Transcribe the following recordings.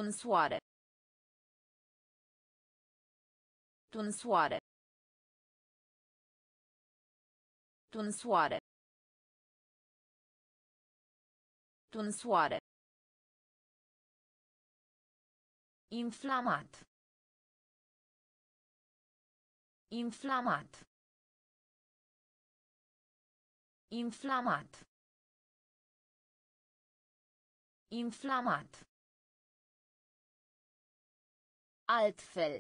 Tunsoare. Tunsoare. Tunsoare. Tunsoare. Inflamat. Inflamat. Inflamat. Inflamat. Altfel.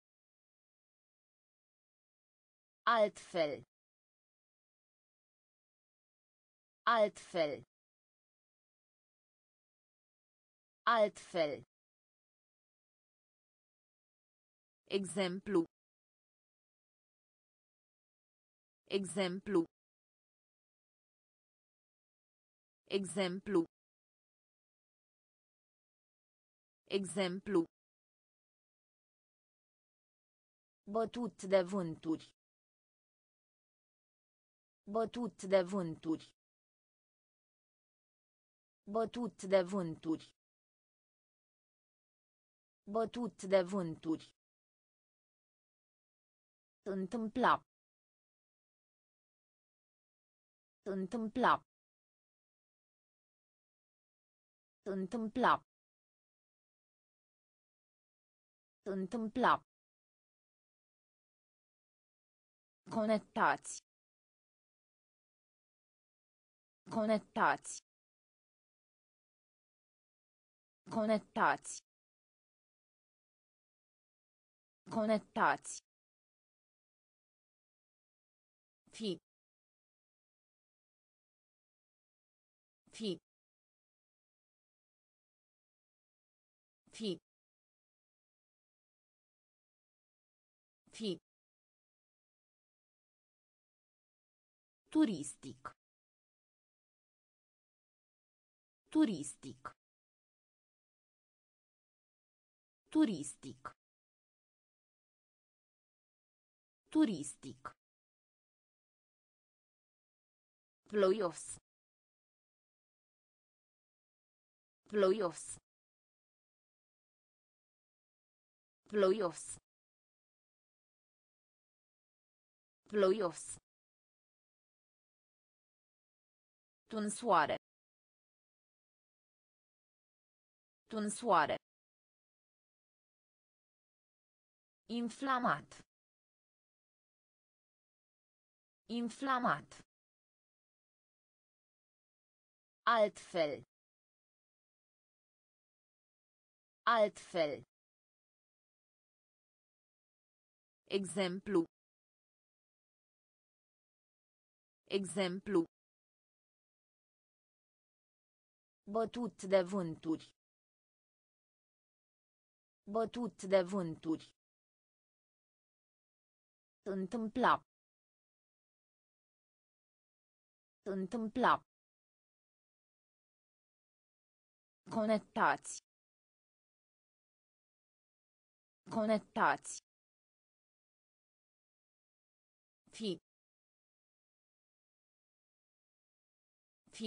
Altfel. Altfel. Altfel. Exemplu. Exemplu. Exemplu. Exemplu. Bătut de vânturi. Bătut de vânturi. Bătut de vânturi. Bătut de vânturi. Întâmpla. Întâmpla. Întâmpla. Întâmpla. Conectați. Conectați. Conectați. Conectați. Fi. Fi. Fi. Fi. Turistic. Turistic. Turistic. Turistic. Ploios. Ploios. Ploios. Ploios. Tunsoare. Tunsoare. Inflamat. Inflamat. Altfel. Altfel. Exemplu. Exemplu. Bătut de vânturi. Bătut de vânturi. Întâmpla. Întâmpla. Conectați. Conectați. Fi. Fi.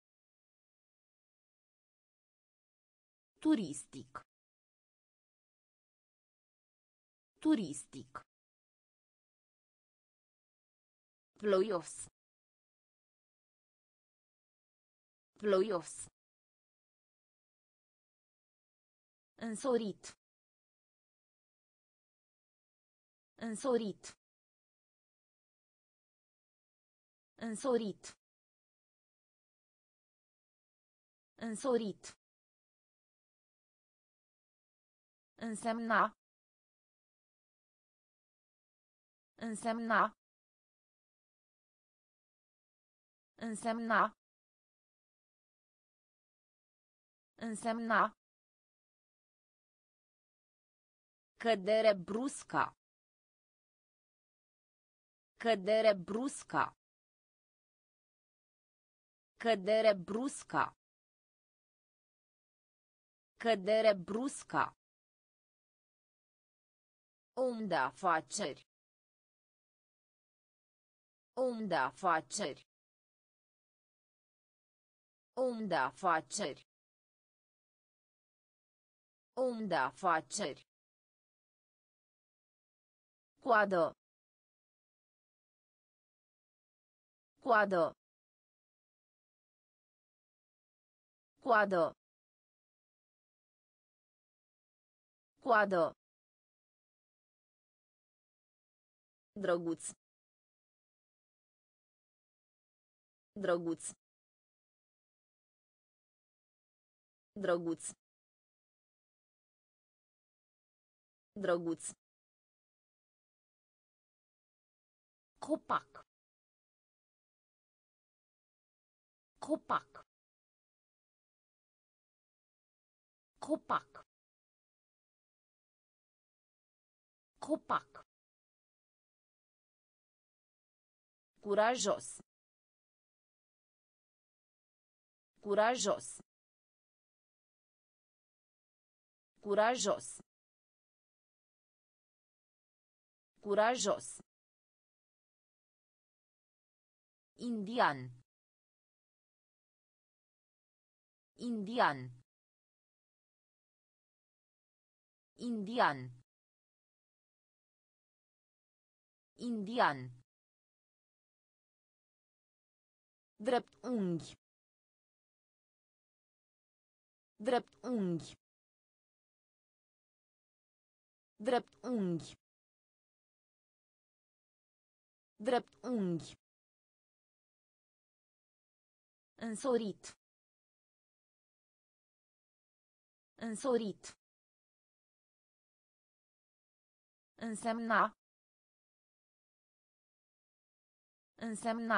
Turistic. Turistic. Ploios. Ploios. Însorit. Însorit. Însorit. Însorit. Însemna. Însemna. Însemna. Însemna. Cădere brusca. Cădere brusca. Cădere brusca. Cădere brusca. Om de afaceri. Om de afaceri. Om de afaceri. Om de afaceri. Coadă. Coadă. Coadă. Coadă. Drăguț. Drăguț. Drăguț. Drăguț. Copac. Copac. Copac. Copac. Curajos. Curajos. Curajos. Curajos. Indian. Indian. Indian. Indian. Drept unghi. Drept unghi. Drept unghi. Drept unghi. Însorit. Însorit. Însemna. Însemna.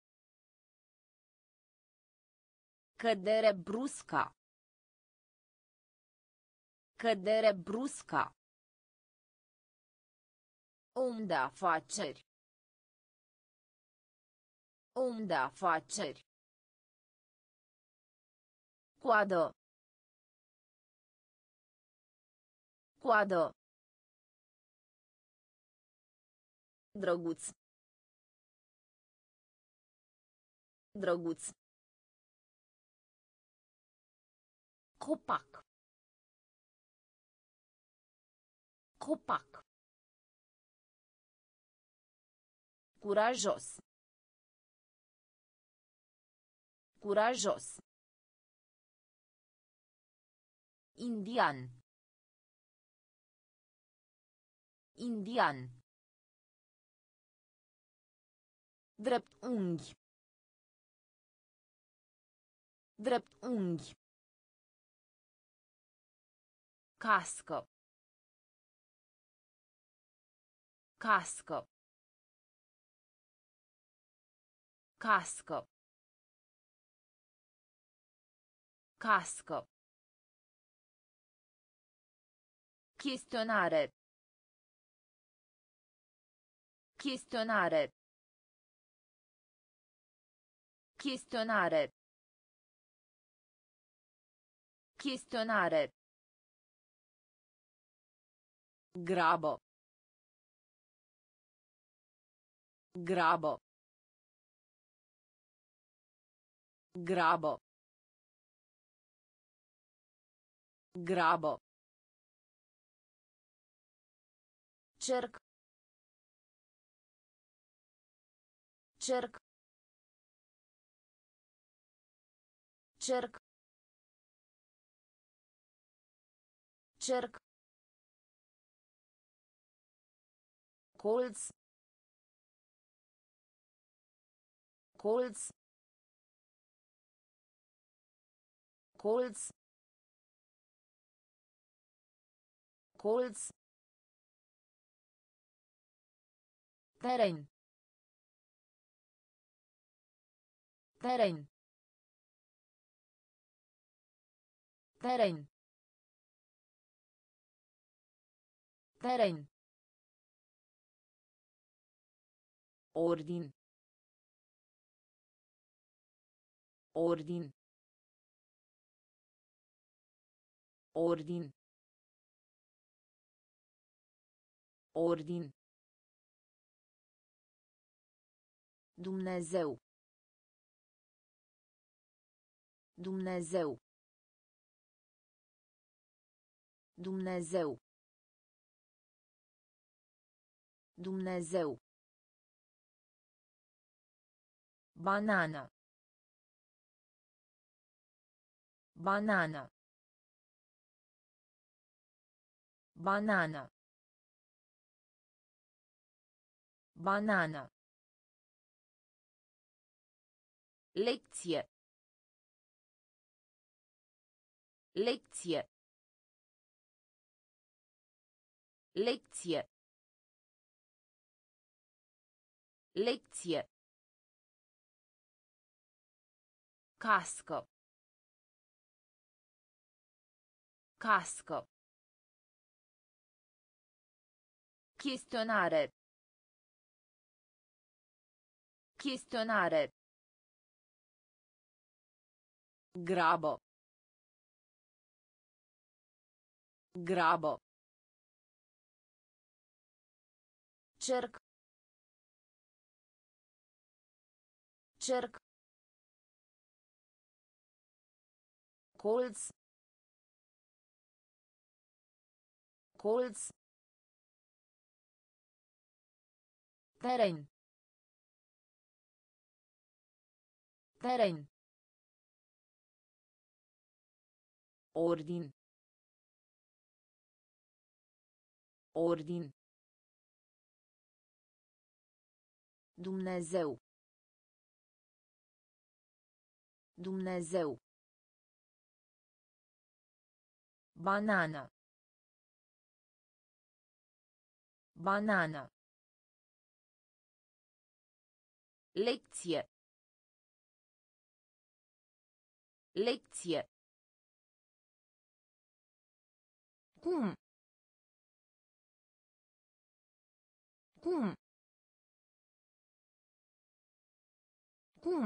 Cădere brusca. Cădere brusca. Om de afaceri. Om de afaceri. Coadă. Coadă. Drăguț. Drăguț. Copac. Copac. Curajos. Curajos. Indian. Indian. Drept unghi. Drept unghi. Cască. Cască. Cască. Cască. Chestionare. Chestionare. Chestionare. Chestionare. Grabă. Grabă. Grabă. Grabă. Cerc. Cerc. Cerc. Cerc. Colț. Colț. Colț. Colț. Teren. Teren. Teren. Teren. Ordin. Ordin. Ordin. Ordin. Dumnezeu. Dumnezeu. Dumnezeu. Dumnezeu. Banană. Banană. Banană. Banană. Lecție. Lecție. Lecție. Lecție. Cască. Cască. Chestionare. Chestionare. Grabă. Grabă. Cerc. Cerc. Colț. Colț. Teren. Teren. Ordin. Ordin. Dumnezeu. Dumnezeu. Banană. Banană. Lecție. Lecție. Cum? Cum? Cum?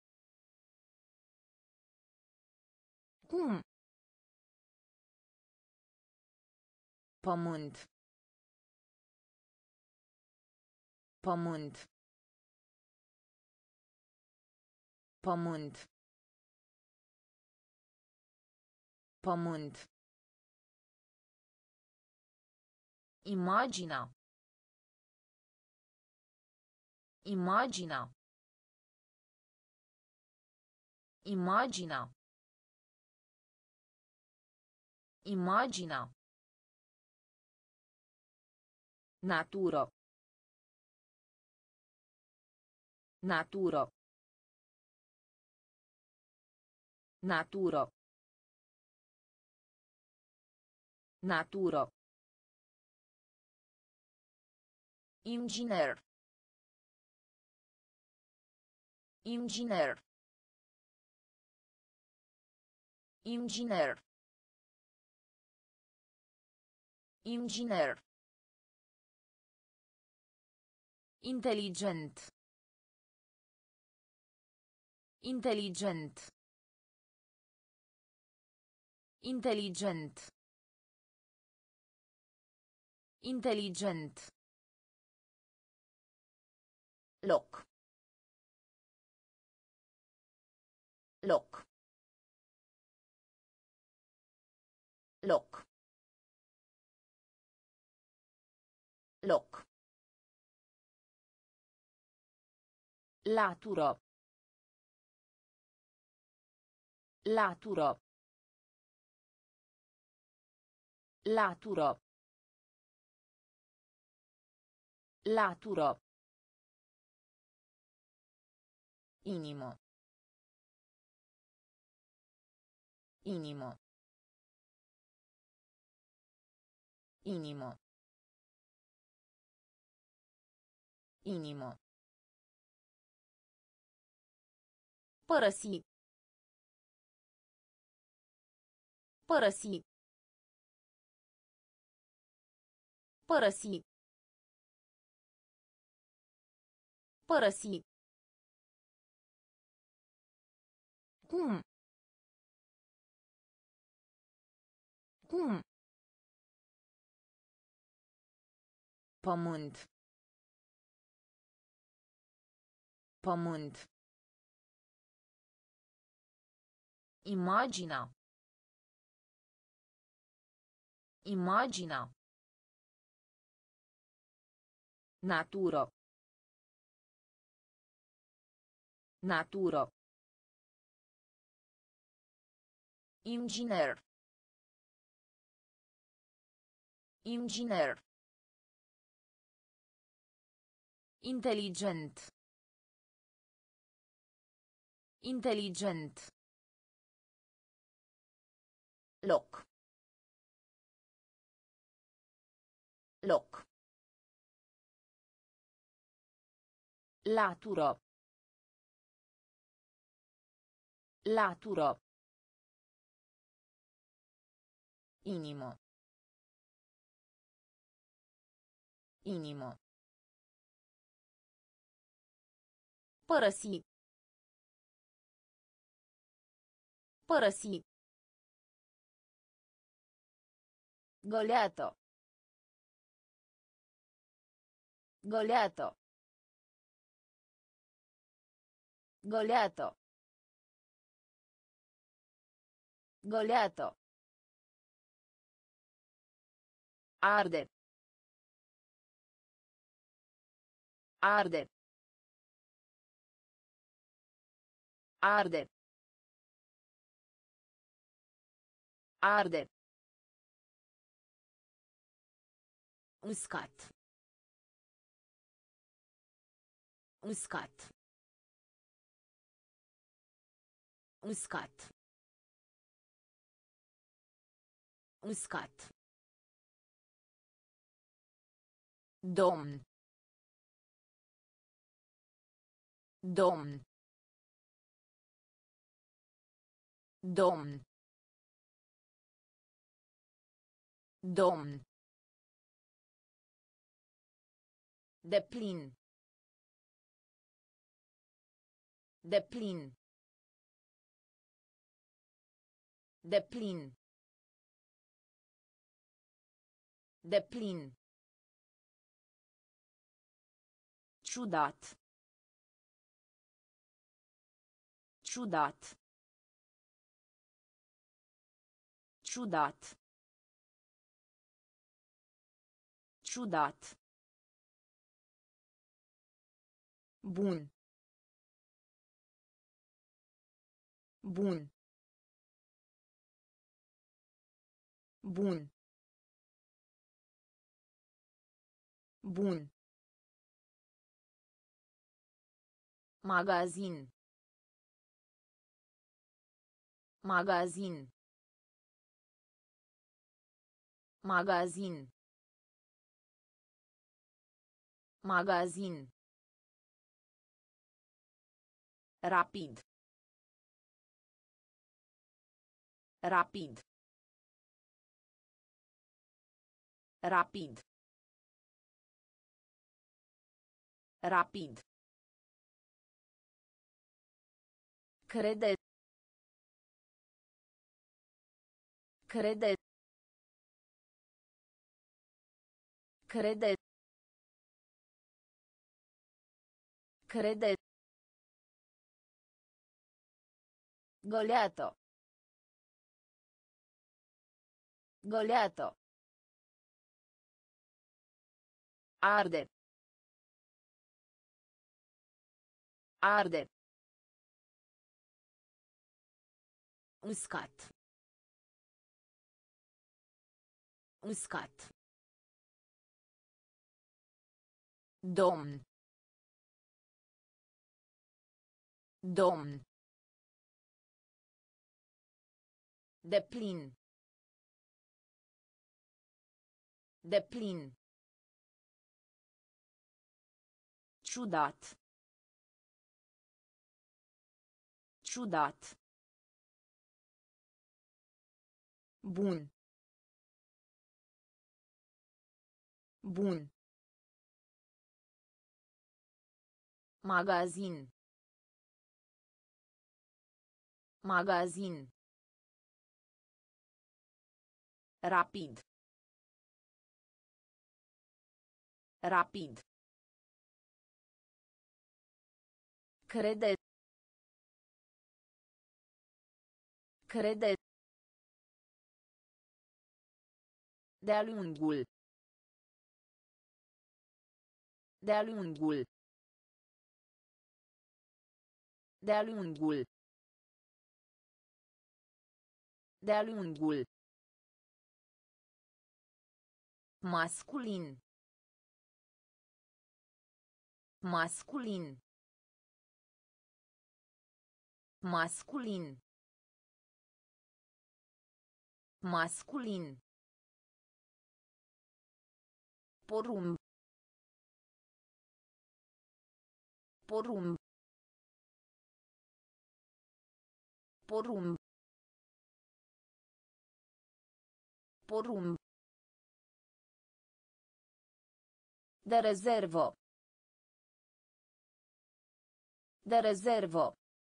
Cum? Pământ. Pământ. Pământ. Pământ. Imagina. Imagina. Imagina. Imagina. Natură. Natură. Natură. Natură. Inginer. Inginer. Inginer. Inginer. Inteligent. Inteligent. Inteligent. Inteligent. Loc. Loc. Loc. Loc. Latură. Latură. Latură. Latură. Inimă. Inimă. Inimă. Inimă. Părăsi. Părăsi. Părăsi. Părăsi. Cum? Cum? Pământ. Pământ. Imagina. Imaginea. Natură. Natură. Inginer. Inginer. Inteligent. Inteligent. Loc. Loc. Latură. Latură. Inimă. Inimă. Părăsi. Părăsi. Goleată. Goleată. Goleată. Goleată. Arde. Arde. Arde. Arde. Uscat. Uscat. Uscat. Uscat. Domn. Domn. Domn. Domn. Deplin. Deplin. Deplin. Deplin. Ciudat. Ciudat. Ciudat. Ciudat. Bun. Bun. Bun. Bun. Magazin. Magazin. Magazin. Magazin. Rapid. Rapid. Rapid. Rapid. Crede. Crede. Crede. Crede. Goleată. Goleată. Arde. Arde. Uscat. Uscat. Domn. Domn. Deplin. Deplin. Ciudat. Ciudat. Bun. Bun. Magazin. Magazin. Rapid. Rapid. Crede. Crede. De-a lungul. De-a lungul. De-a lungul. De-a lungul. Masculin. Masculin. Masculin. Masculin. Porumb. Porumb. Porumb. Porumb. De rezervă. De rezervă.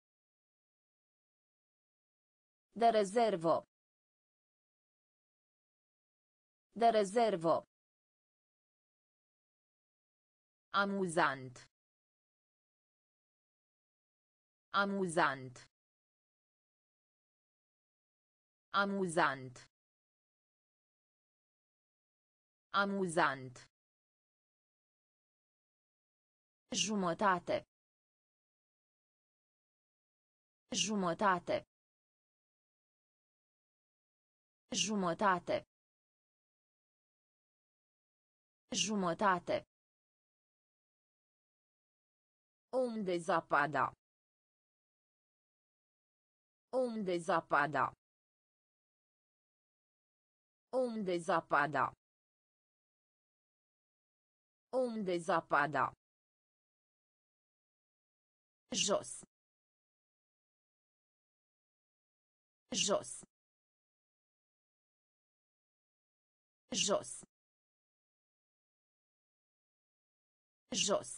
De rezervă. De rezervă. Amuzant. Amuzant. Amuzant. Amuzant. Jumătate. Jumătate. Jumătate. Jumătate. Unde zapada. Unde zapada. Unde zapada. Unde zapada. Jos. Jos. Jos. Jos.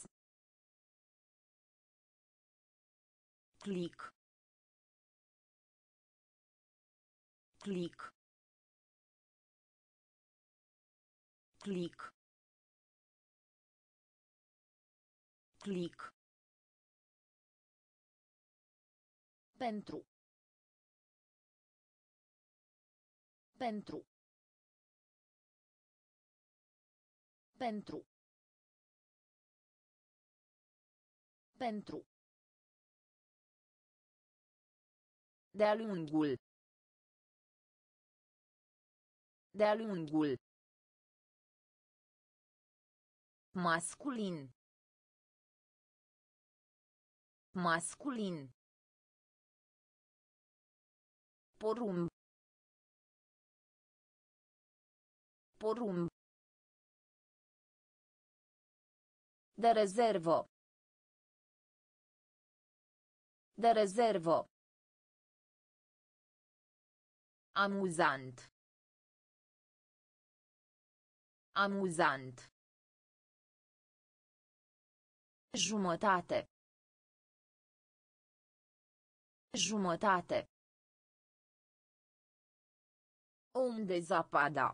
Clic. Clic. Clic. Clic. Pentru. Pentru. Pentru. Pentru. De-a lungul. De-a lungul. Masculin. Masculin. Porumb. Porumb. De rezervă. De rezervă. Amuzant. Amuzant. Jumătate. Jumătate. Unde zapada.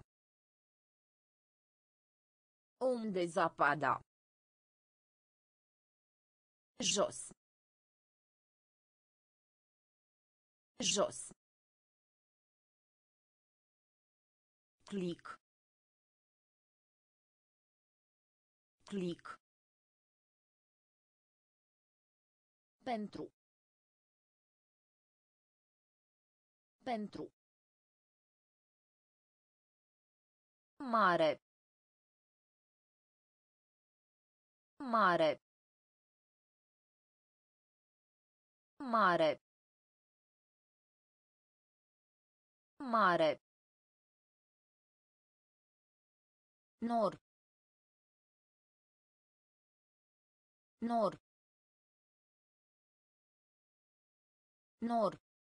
Unde zapada. Jos. Jos. Clic. Clic. Pentru. Pentru. Mare. Mare. Mare. Mare. Nor. Nor. Nor.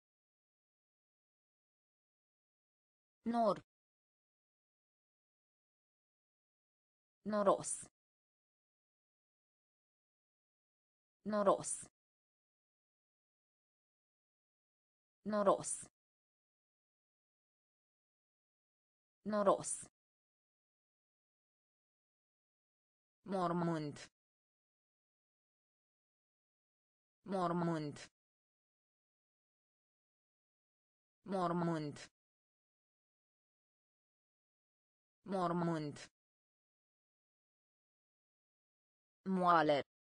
Nor. Noros. Noros. Noros. Noros. Mormânt. Mormânt. Mormânt. Mormânt. Moale.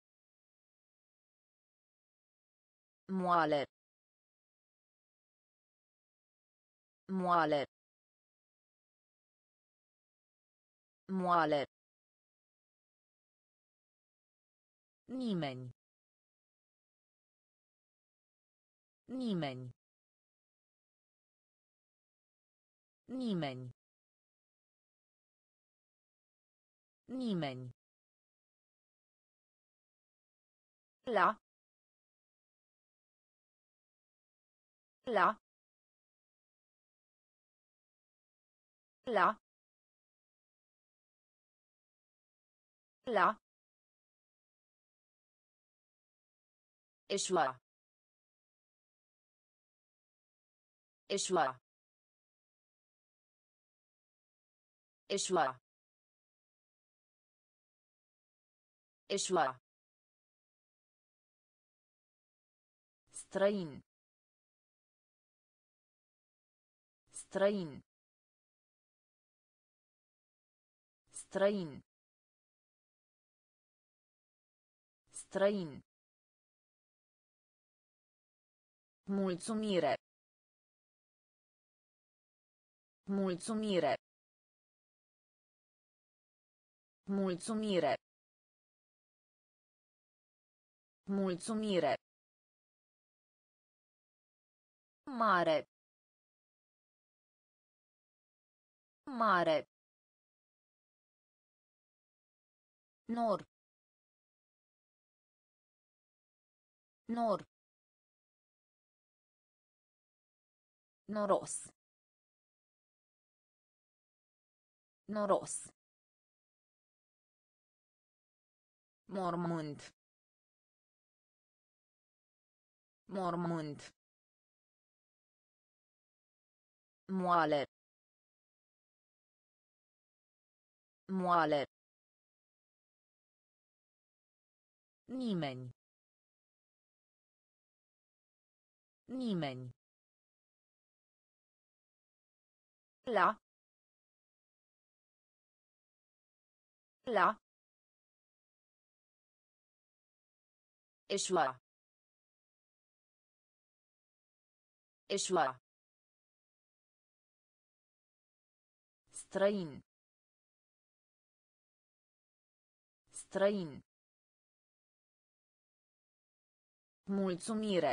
Moale. Moale. Moale. Nimeni. Nimeni. Nimeni. Nimeni. La. La. La. La. Eșua. Eșua. Eșua. Eșua. Străin. Străin. Străin. Străin. Mulțumire. Mulțumire. Mulțumire. Mulțumire. Mare. Mare. Nor. Nor. Noros. Noros. Mormânt. Mormânt. Moale. Moale. Nimeni. Nimeni. La. La. Eșua. Eșua. Străin. Străin. Mulțumire.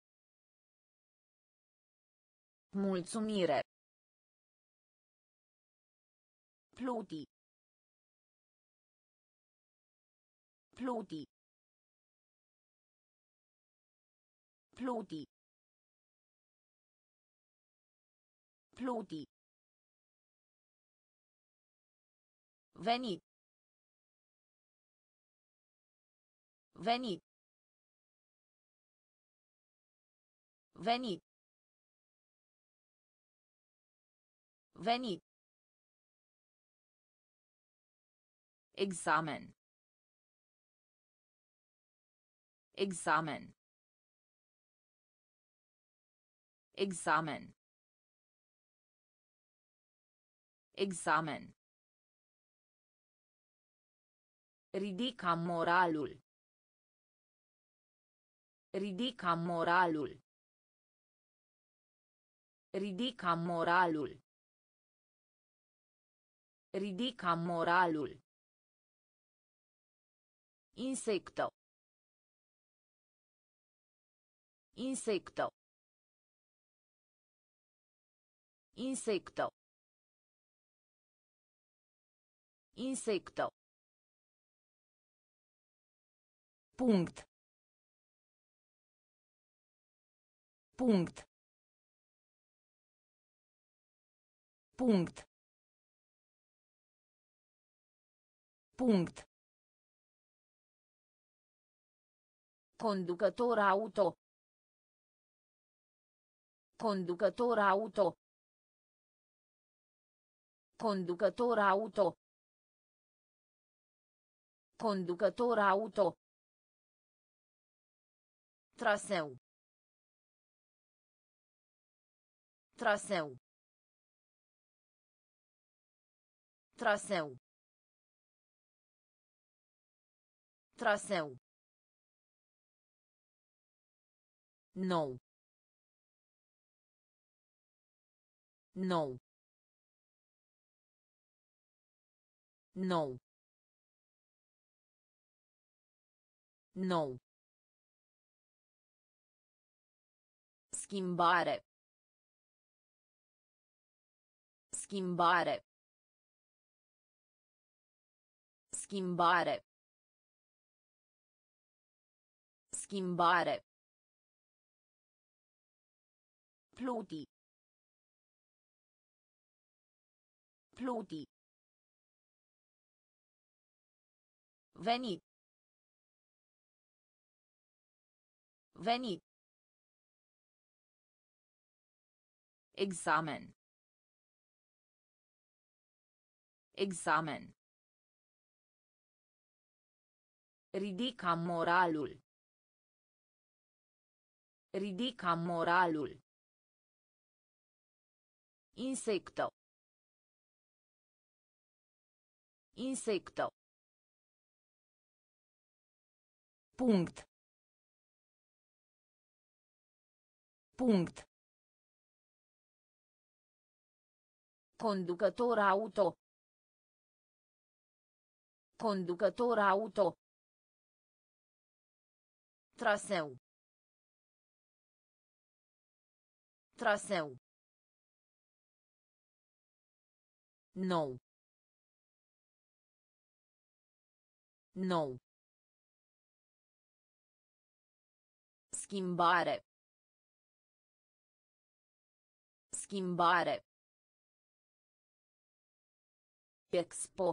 Mulțumire. Pluti. Pluti. Pluti. Pluti. Veni. Veni. Veni. Veni. Examen. Examen. Examen. Examen. Ridica moralul. Ridica moralul. Ridica moralul. Ridica moralul. Insecto. Insecto. Insecto. Insecto. Punct. Punct. Punct. Punct. Conducător auto. Conducător auto. Conducător auto. Conducător auto. Traseu. Traseu. Traseu. Traseu. Nou. Nou. Nou. Nou. Schimbare. Schimbare. Schimbare. Schimbare. Pluti. Pluti. Veni. Veni. Examen. Examen. Ridica moralul. Ridica moralul. Insecto. Insecto. Punct. Punct. Conducător auto. Conducător auto. Traseu. Traseu. Nou. Nou. Schimbare. Schimbare. Expo.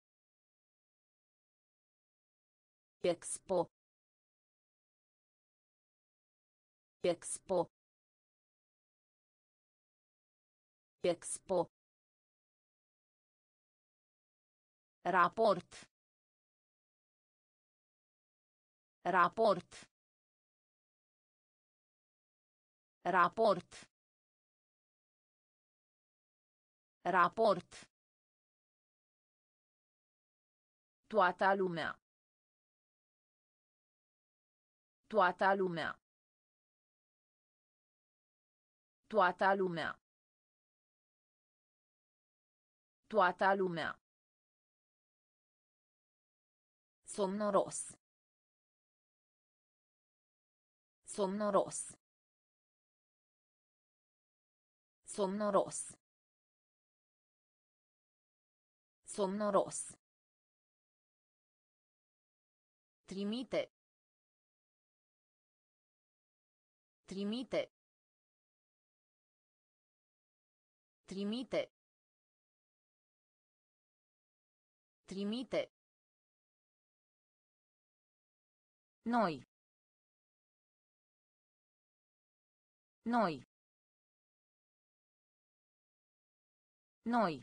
Expo. Expo. Expo. Raport. Raport. Raport. Raport. Toată lumea. Toată lumea. Toată lumea. Toată lumea. Somnoros. Somnoros. Somnoros. Somnoros. Trimite. Trimite. Trimite. Trimite. Noi. Noi. Noi.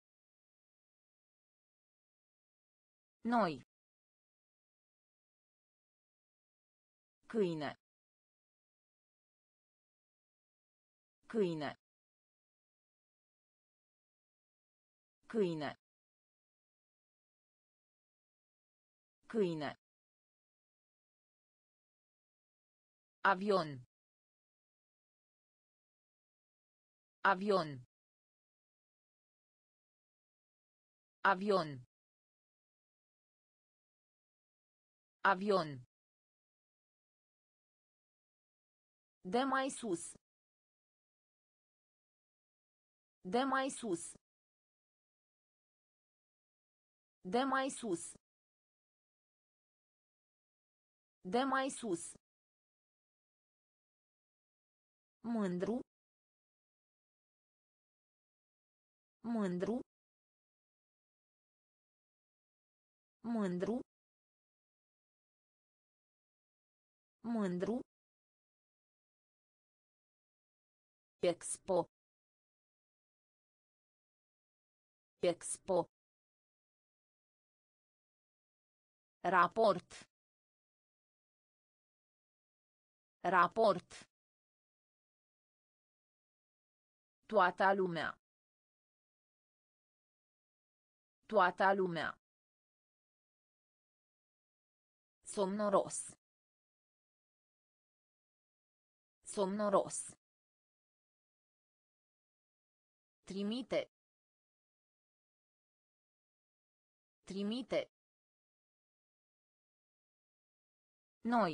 Noi. Câine. Câine. Câine. Câine. Avion. Avion. Avion. Avion. De mai sus. De mai sus. De mai sus. De mai sus. Mândru. Mândru. Mândru. Mândru. Expo. Expo. Raport. Raport. Toată lumea. Toată lumea. Somnoros. Somnoros. Trimite. Trimite. Noi.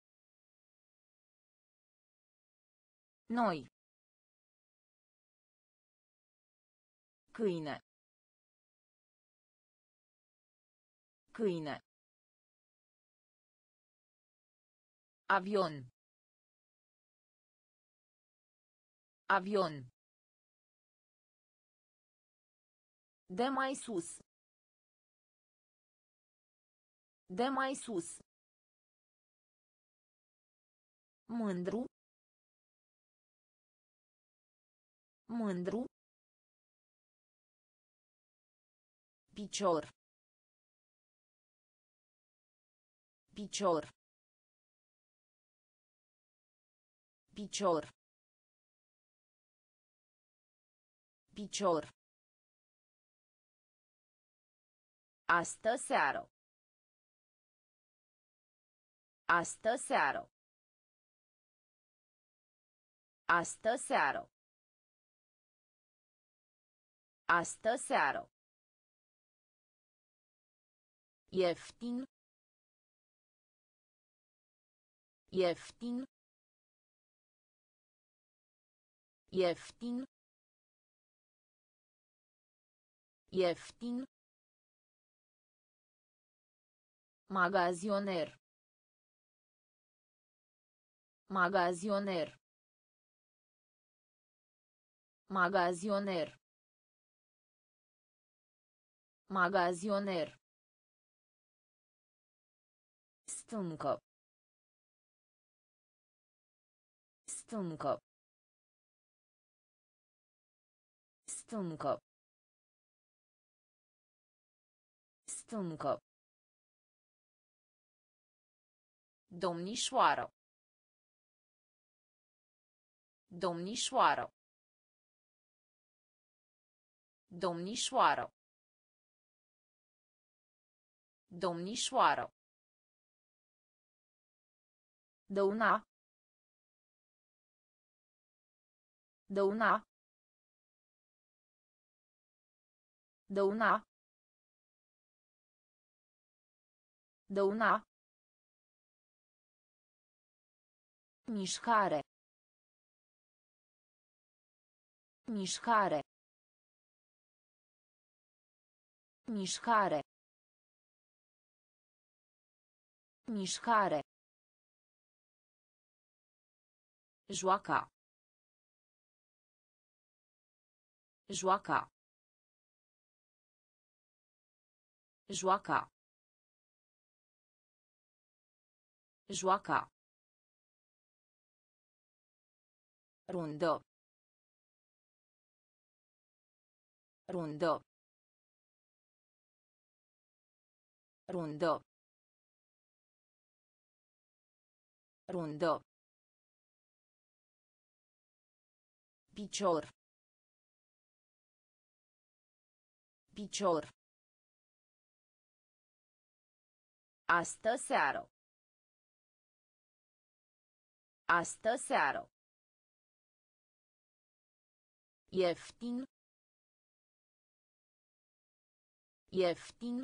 Noi. Câine. Câine. Avion. Avion. De mai sus. De mai sus. Mândru. Mândru. Picior. Picior. Picior. Picior. Astă seară. Astă seară. Astă seară. Astă seară. Ieftin. Ieftin. Ieftin. Ieftin. Magazioner. Magazioner. Magazioner. Magazioner. Stâncă. Stâncă. Stâncă. Stâncă. Domnișoară. Domnișoară. Domnișoară. Domnișoară. Dăuna. Dăuna. Dăuna. Dăuna. Mișcare. Mișcare. Mișcare. Mișcare. Joaca. Joaca. Joaca. Joaca. Rundă. Rundă. Rundă. Rundă. Picior. Picior. Astă seară. Astă seară. Ieftin. Ieftin.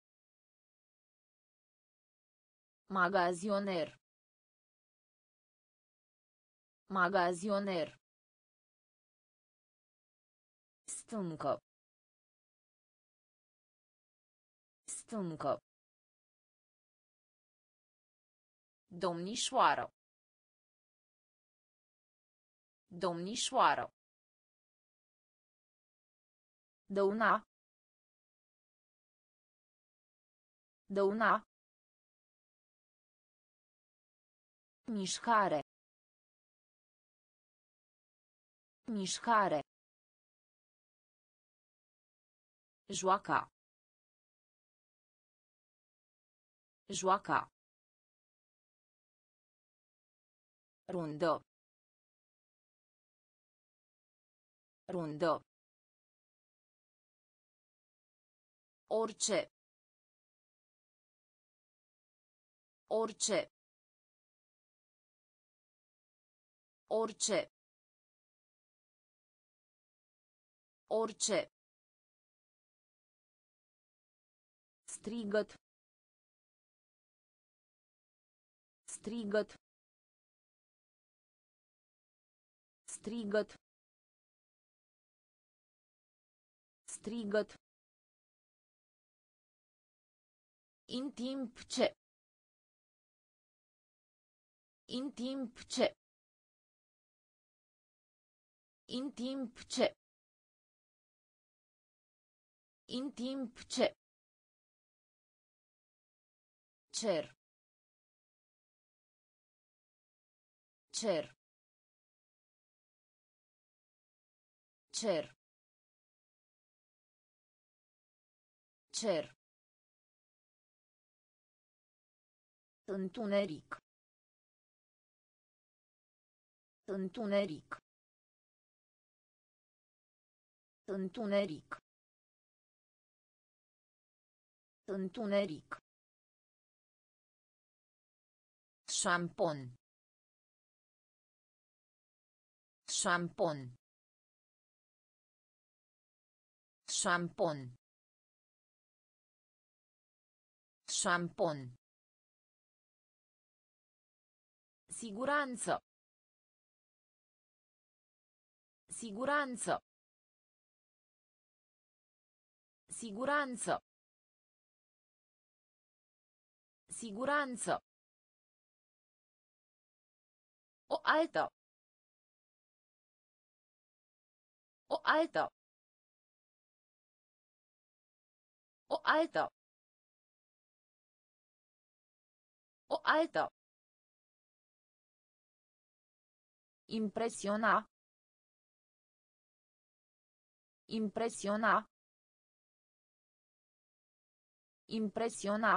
Magazioner. Magazioner. Stâncă. Stâncă. Domnișoară. Domnișoară. Dăuna. Dăuna. Mișcare. Mișcare. Joaca. Joaca. Rundă. Rundă. Orice. Orice. Orice. Orice. Strigăt. Strigăt. Strigăt. Strigăt. În timp ce. În timp ce. În timp ce. În timp ce. Cer. Cer. Cer. Cer. Întuneric. Întuneric. Întuneric. Întuneric. Șampon. Șampon. Șampon. Șampon. Siguranță. Siguranță. Siguranță. Siguranță. O altă. O altă. O altă. O altă. Impresiona. Impresiona. Impresiona.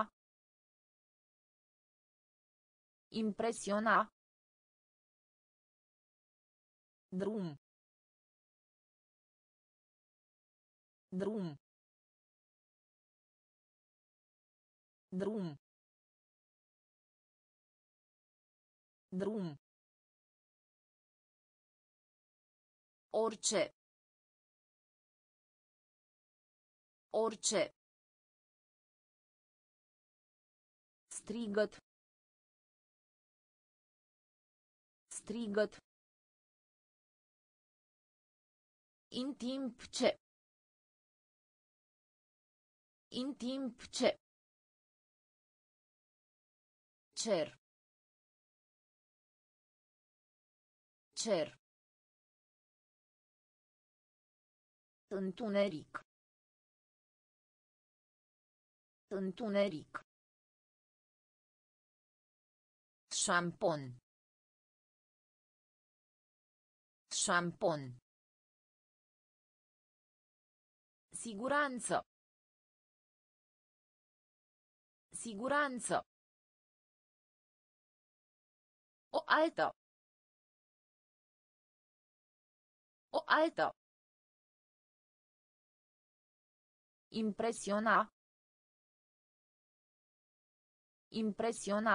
Impresiona. Drum. Drum. Drum. Drum. Orice. Orice. Strigăt. Strigăt. În timp ce. În timp ce. Cer. Cer. Întuneric. Întuneric. Șampon. Șampon. Siguranță. Siguranță. O altă. O altă. Impresiona. Impresiona.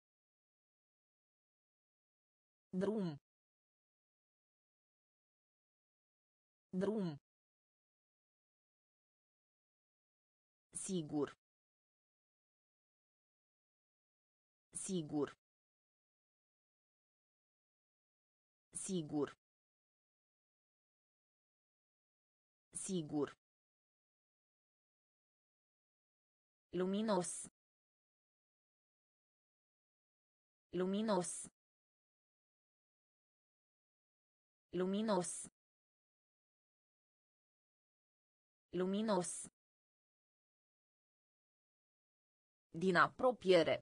Drum. Drum. Sigur. Sigur. Sigur. Sigur. Luminos. Luminos. Luminos. Luminos. Din apropiere.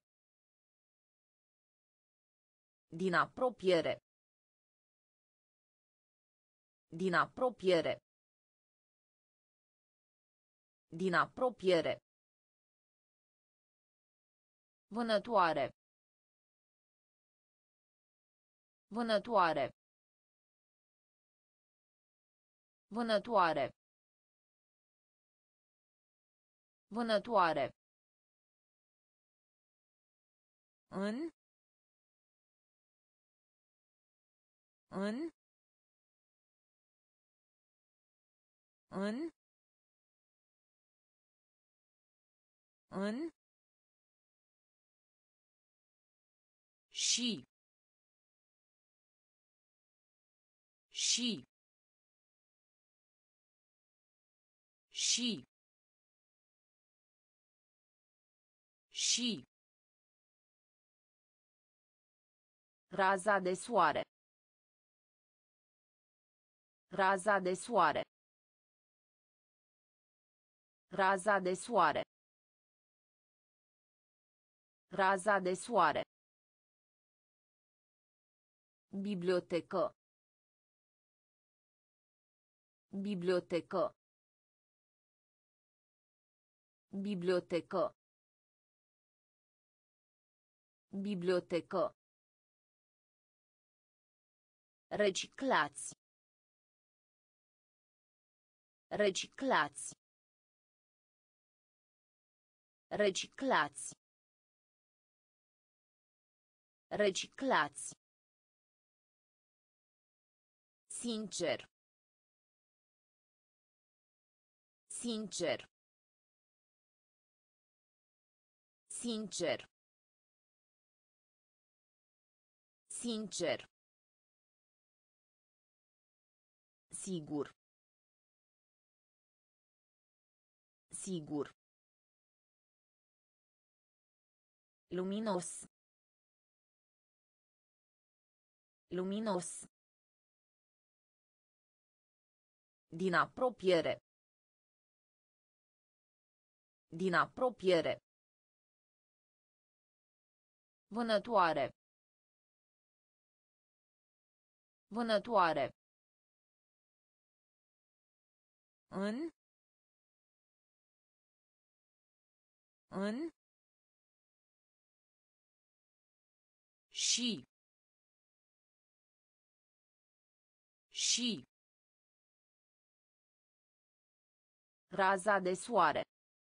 Din apropiere. Din apropiere. Din apropiere. Vânătoare. Vânătoare. Vânătoare. Vânătoare. În. În. În. În. Și. Și. Și. Și. Raza de soare. Raza de soare. Raza de soare. Raza de soare. Bibliotecă. Bibliotecă. Bibliotecă. Bibliotecă. Reciclați. Reciclați. Reciclați. Reciclați. Sincer. Sincer. Sincer. Sincer. Sigur. Sigur. Luminos. Luminos. Din apropiere. Din apropiere. Vânătoare. Vânătoare. În. În. Și. Și. Raza de soare.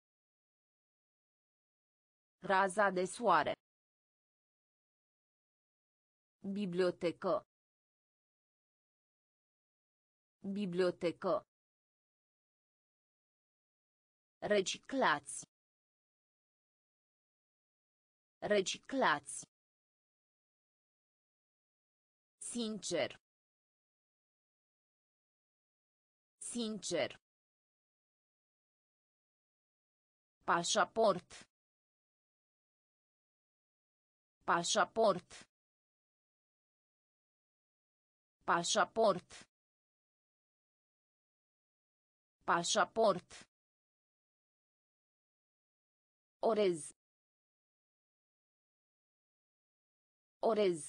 Raza de soare. Bibliotecă. Bibliotecă. Reciclați. Reciclați. Sincer. Sincer. Pașaport. Pașaport. Pașaport. Pașaport. Orez. Orez.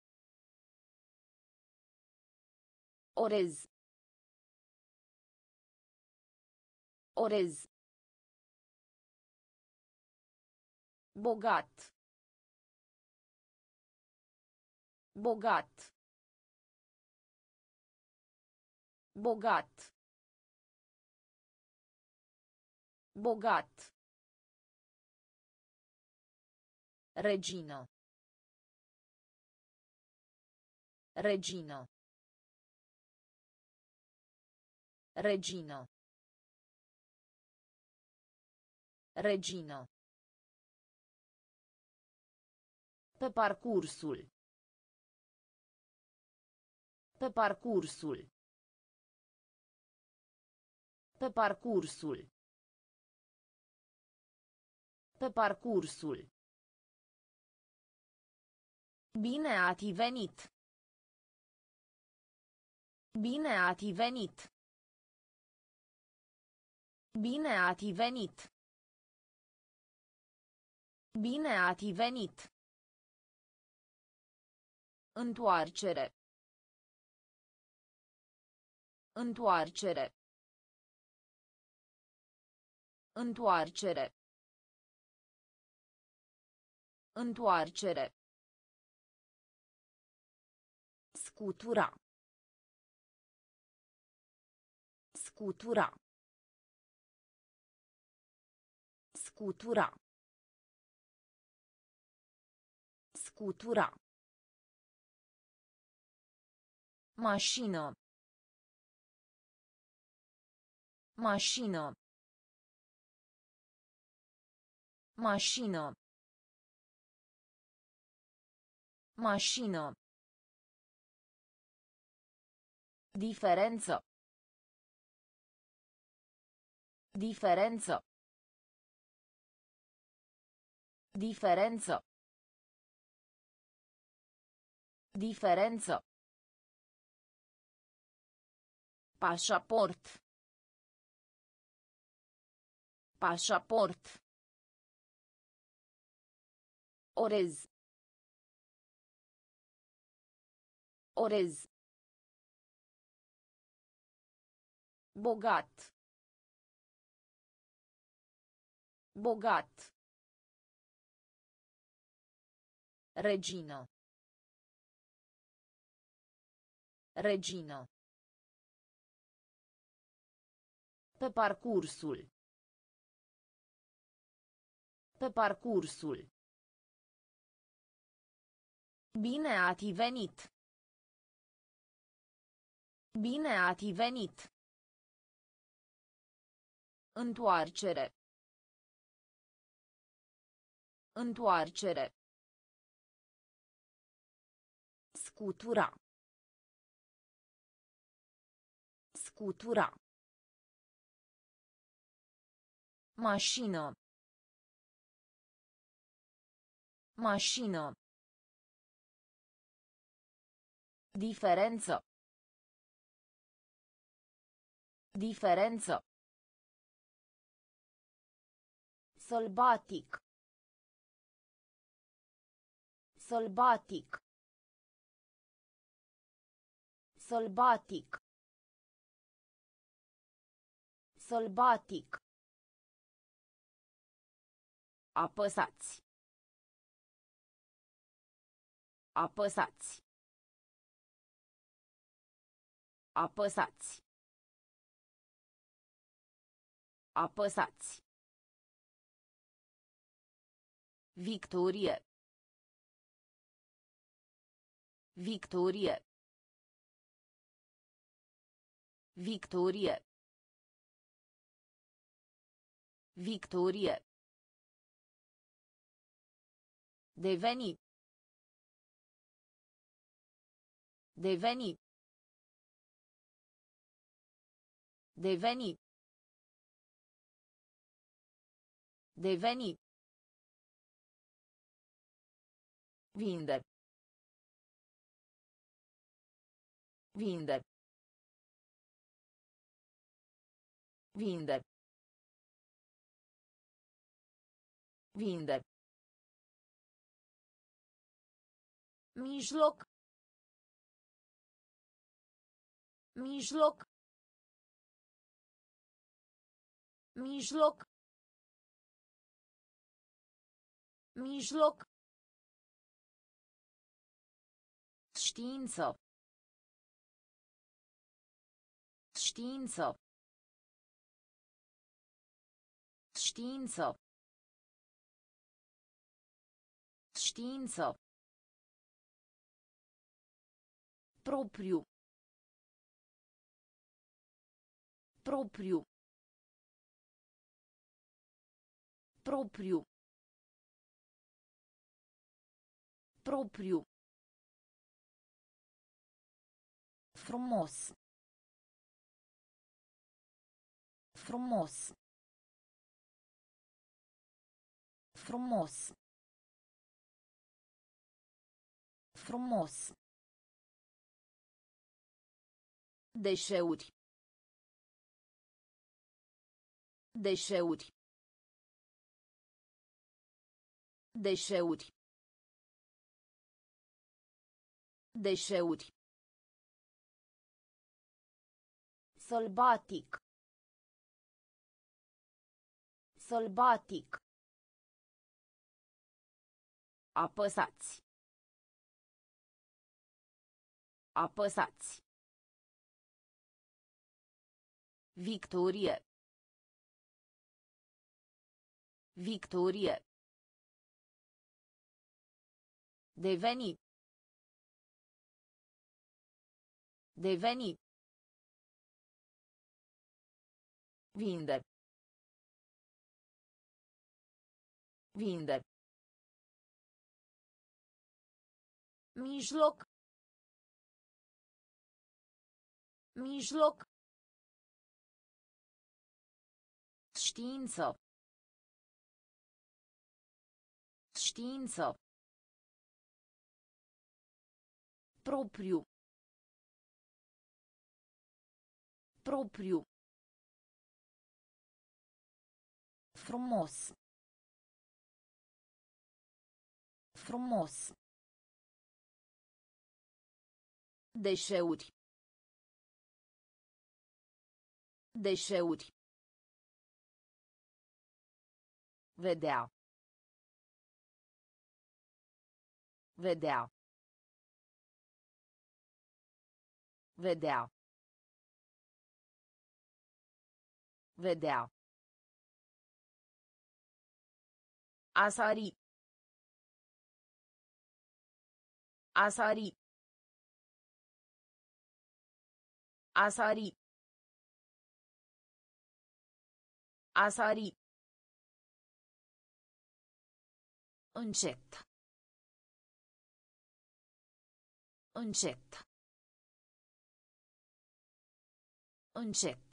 Orez. Orez. Bogat. Bogat. Bogat. Bogat. Regino. Regino. Regino. Regino. Pe parcursul. Pe parcursul. Pe parcursul. Pe parcursul. Bine ați venit. Bine ați venit. Bine ați venit. Bine ați venit. Întoarcere. Întoarcere. Întoarcere. Întoarcere. Scutura. Scutura. Scutura. Scutura. Mașină. Mașină. Mașină. Mașină. Diferență. Diferență. Diferență. Diferență. Pașaport. Pașaport. Orez. Orez. Bogat. Bogat. Regină. Regină. Pe parcursul. Pe parcursul. Bine ați venit. Bine ați venit. Întoarcere. Întoarcere. Scutura. Scutura. Mașină. Mașină. Diferență. Diferență. Sălbatic. Sălbatic. Sălbatic. Sălbatic. Apăsați. Apăsați. Apăsați. Apăsați. Victorie. Victorie. Victorie. Victorie. Deveni. Deveni. Deveni. Deveni. Vinde. Vinde. Vinde. Vinde. Mijloc. Mijloc. Mijloc. Mijloc. Știință. Știință. Știință. Știință. Propriu. Propriu. Propriu. Propriu. Frumos. Frumos. Frumos. Frumos. Deșeuri. Deșeuri. Deșeuri. Deșeuri. Sălbatic. Sălbatic. Apăsați. Apăsați. Victorie. Victorie. Deveni. Deveni. Vinde. Vinde. Mijloc. Mijloc. Știință. Știință. Propriu. Propriu. Frumos. Frumos. Deșeuri. Deșeuri. Vedea. Vedea. Vedea. Vedea. A sari. A sari. A sari. A sari. Încet. Încet. Încet.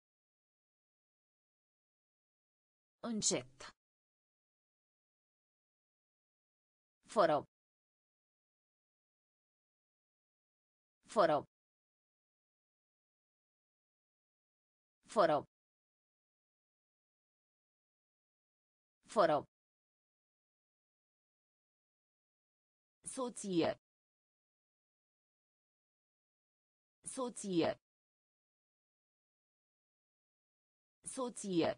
Încet. Fără. Fără. Fără. Fără. Soție. Soție. Soție.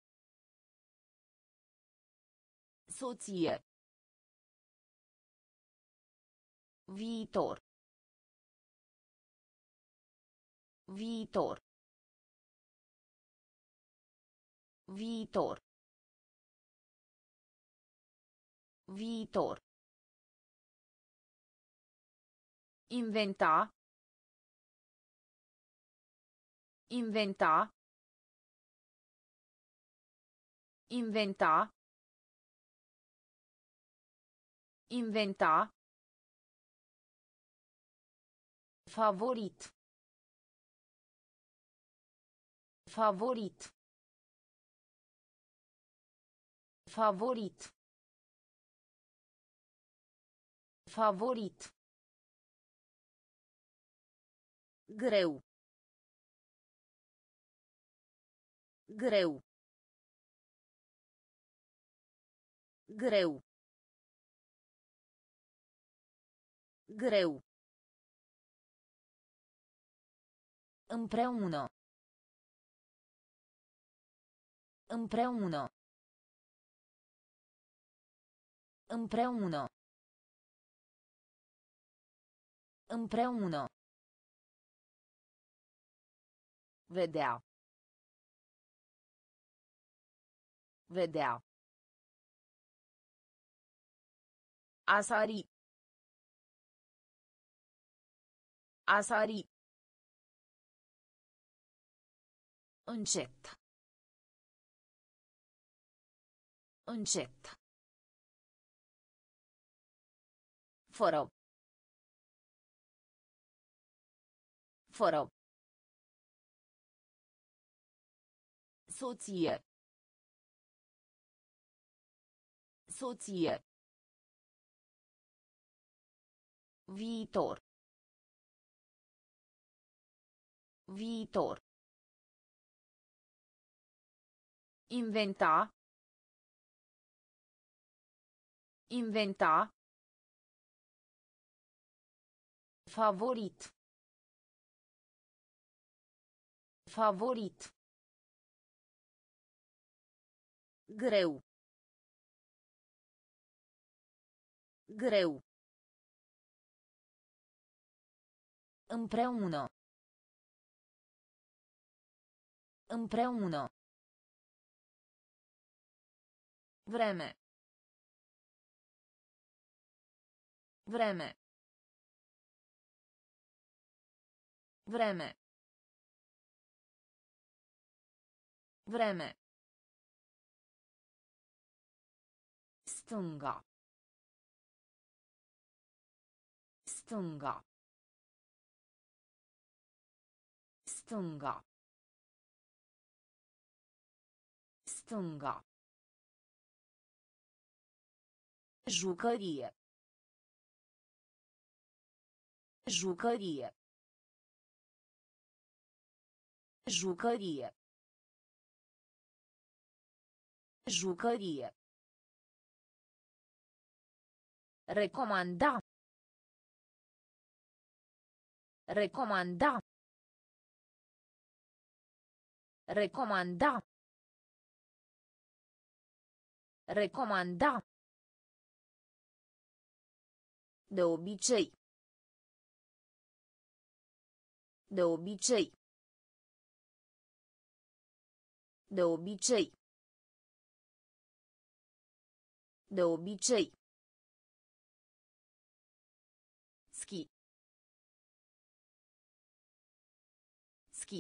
Soție. Viitor. Viitor. Viitor. Viitor. Inventa. Inventa. Inventa. Inventa. Favorit. Favorit. Favorit. Favorit. Greu. Greu. Greu. Greu. Împreună. Împreună. Împreună. Împreună. Vedea. Vedea. A sari. A sari. Încet. Încet. Fără. Fără. Soție. Soție. Viitor. Viitor. Inventa. Inventa. Favorit. Favorit. Greu. Greu. Împreună. Împreună. Vreme. Vreme. Vreme. Vreme. Stânga. Stânga. Stânga. Stânga. Jucărie. Jucărie. Jucărie. Jucărie. Recomanda. Recomanda. Recomanda. Recomanda. De obicei. De obicei. De obicei. De obicei. Ski. Ski.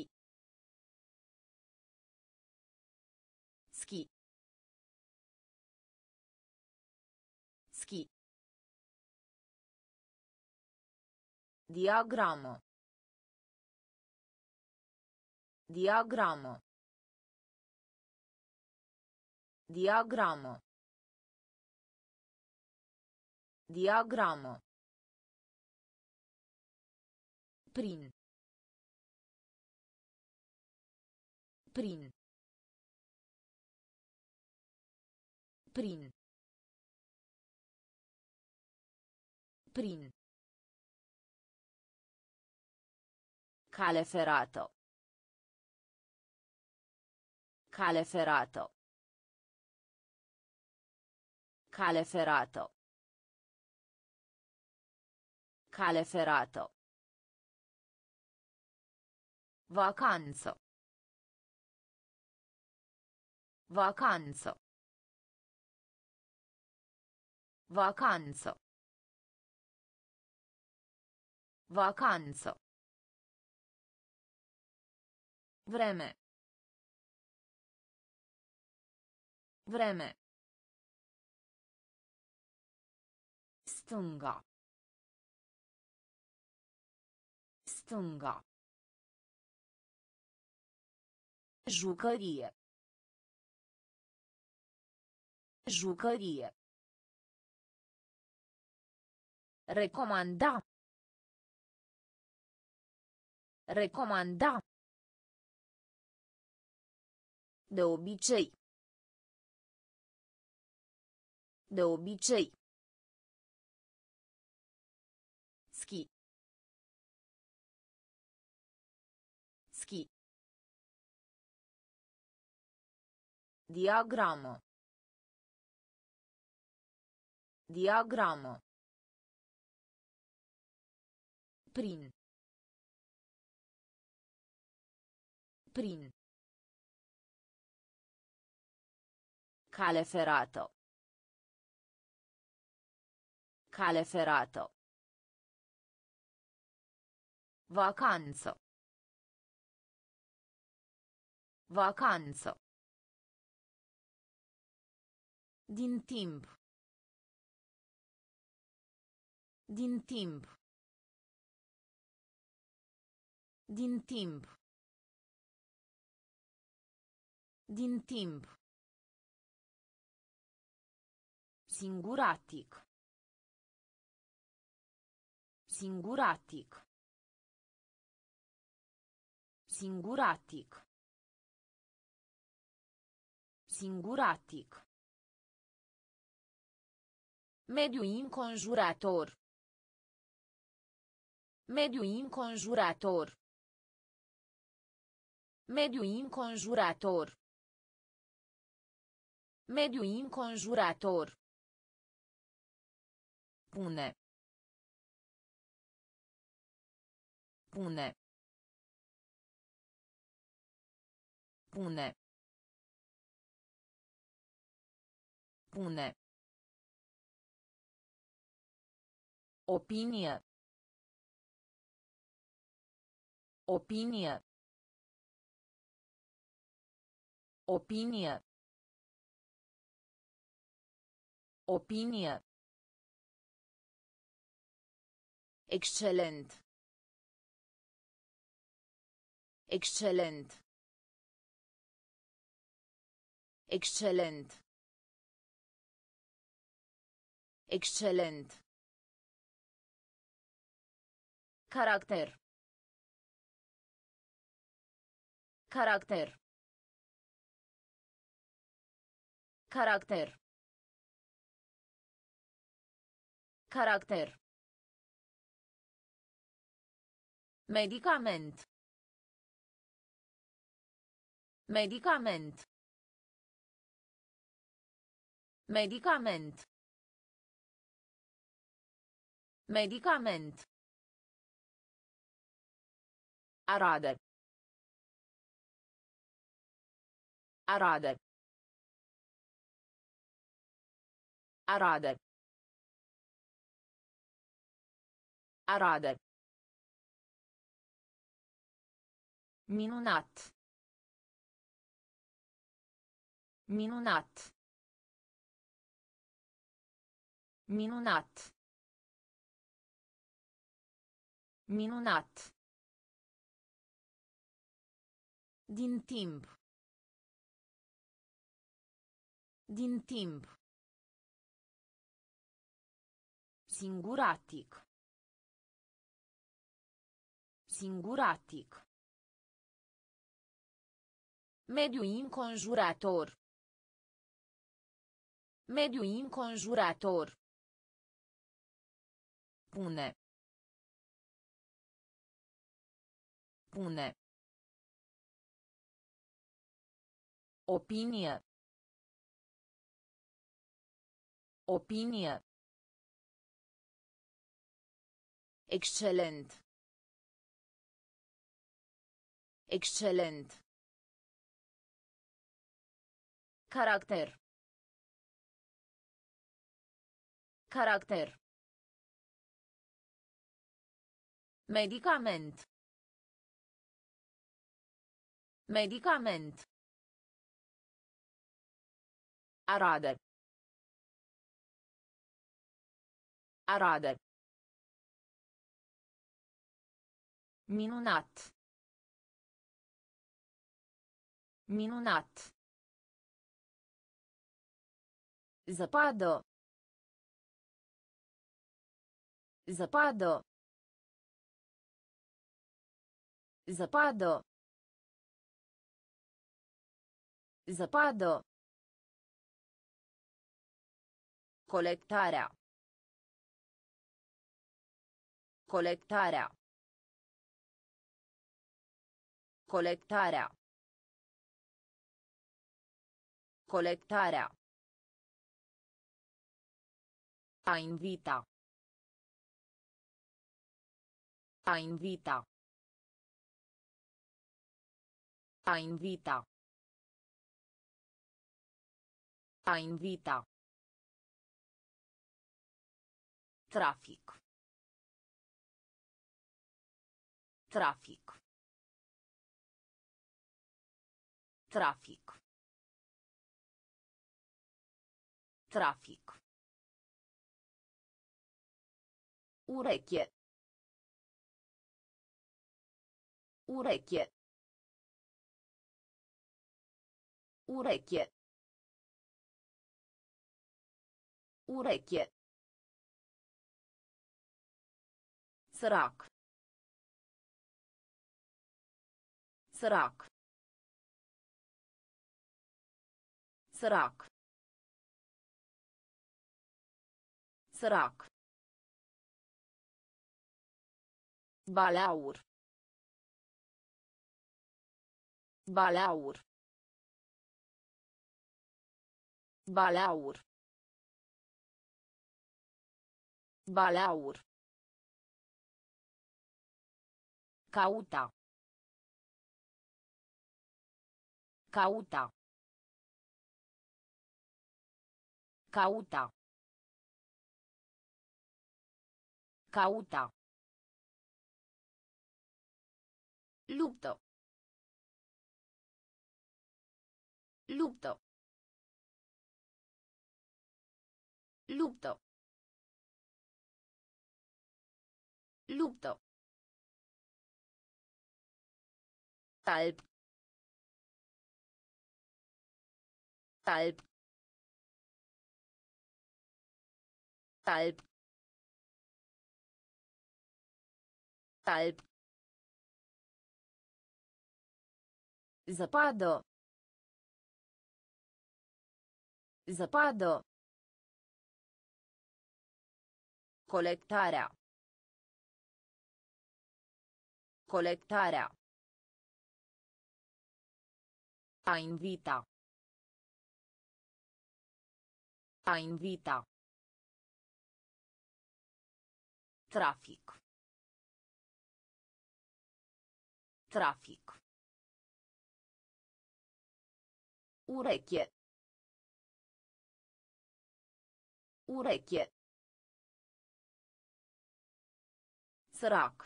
Ski. Ski. Diagramă. Diagramă. Diagramă. Diagramă. Prin. Prin. Prin. Prin. Cale ferată. Cale ferată. Cale ferată. Cale ferată. Vacanță. Vacanță. Vacanță. Vacanță. Vreme. Vreme. Stânga. Stânga. Jucărie. Jucărie. Recomanda. Recomanda. De obicei. De obicei. Ski. Ski. Diagramă. Diagramă. Prin. Prin. Cale ferată. Cale ferată. Vacanță. Vacanță. Din timp. Din timp. Din timp. Din timp. Singuratic. Singuratic. Singuratic. Singuratic. Mediu înconjurător. Mediu înconjurător. Mediu înconjurător. Mediu înconjurător. Pune. Pune. Pune. Pune. Opinie. Opinie. Opinie. Opinie. Excelent. Excelent. Excelent. Excelent. Caracter. Caracter. Caracter. Caracter. Medicament. Medicament. Medicament. Medicament. Arade. Arade. Arade. Arade. Minunat. Minunat. Minunat. Minunat. Din timp. Din timp. Singuratic. Singuratic. Mediu înconjurător. Mediu înconjurător. Pune. Pune. Opinie. Opinie. Excelent. Excelent. Caracter. Caracter. Medicament. Medicament. Arade. Arade. Minunat. Minunat. Zăpadă. Zăpadă. Zăpadă. Zăpadă. Colectarea. Colectarea. Colectarea. Colectarea. A invita. A invita. A invita. A invita. Trafic. Trafic. Trafic. Trafic. Ureche. Ureche. Ureche. Ureche. Sărac. Sărac. Sărac. Sărac. Balaur. Balaur. Balaur. Balaur. Cauta. Cauta. Cauta. Cauta. Luptă. Luptă. Luptă. Luptă. Talp. Talp. Talp. Talp. Zăpadă. Zăpadă. Colectarea. Colectarea. A invita. A invita. Trafic. Trafic. Ureche. Ureche. Sărac.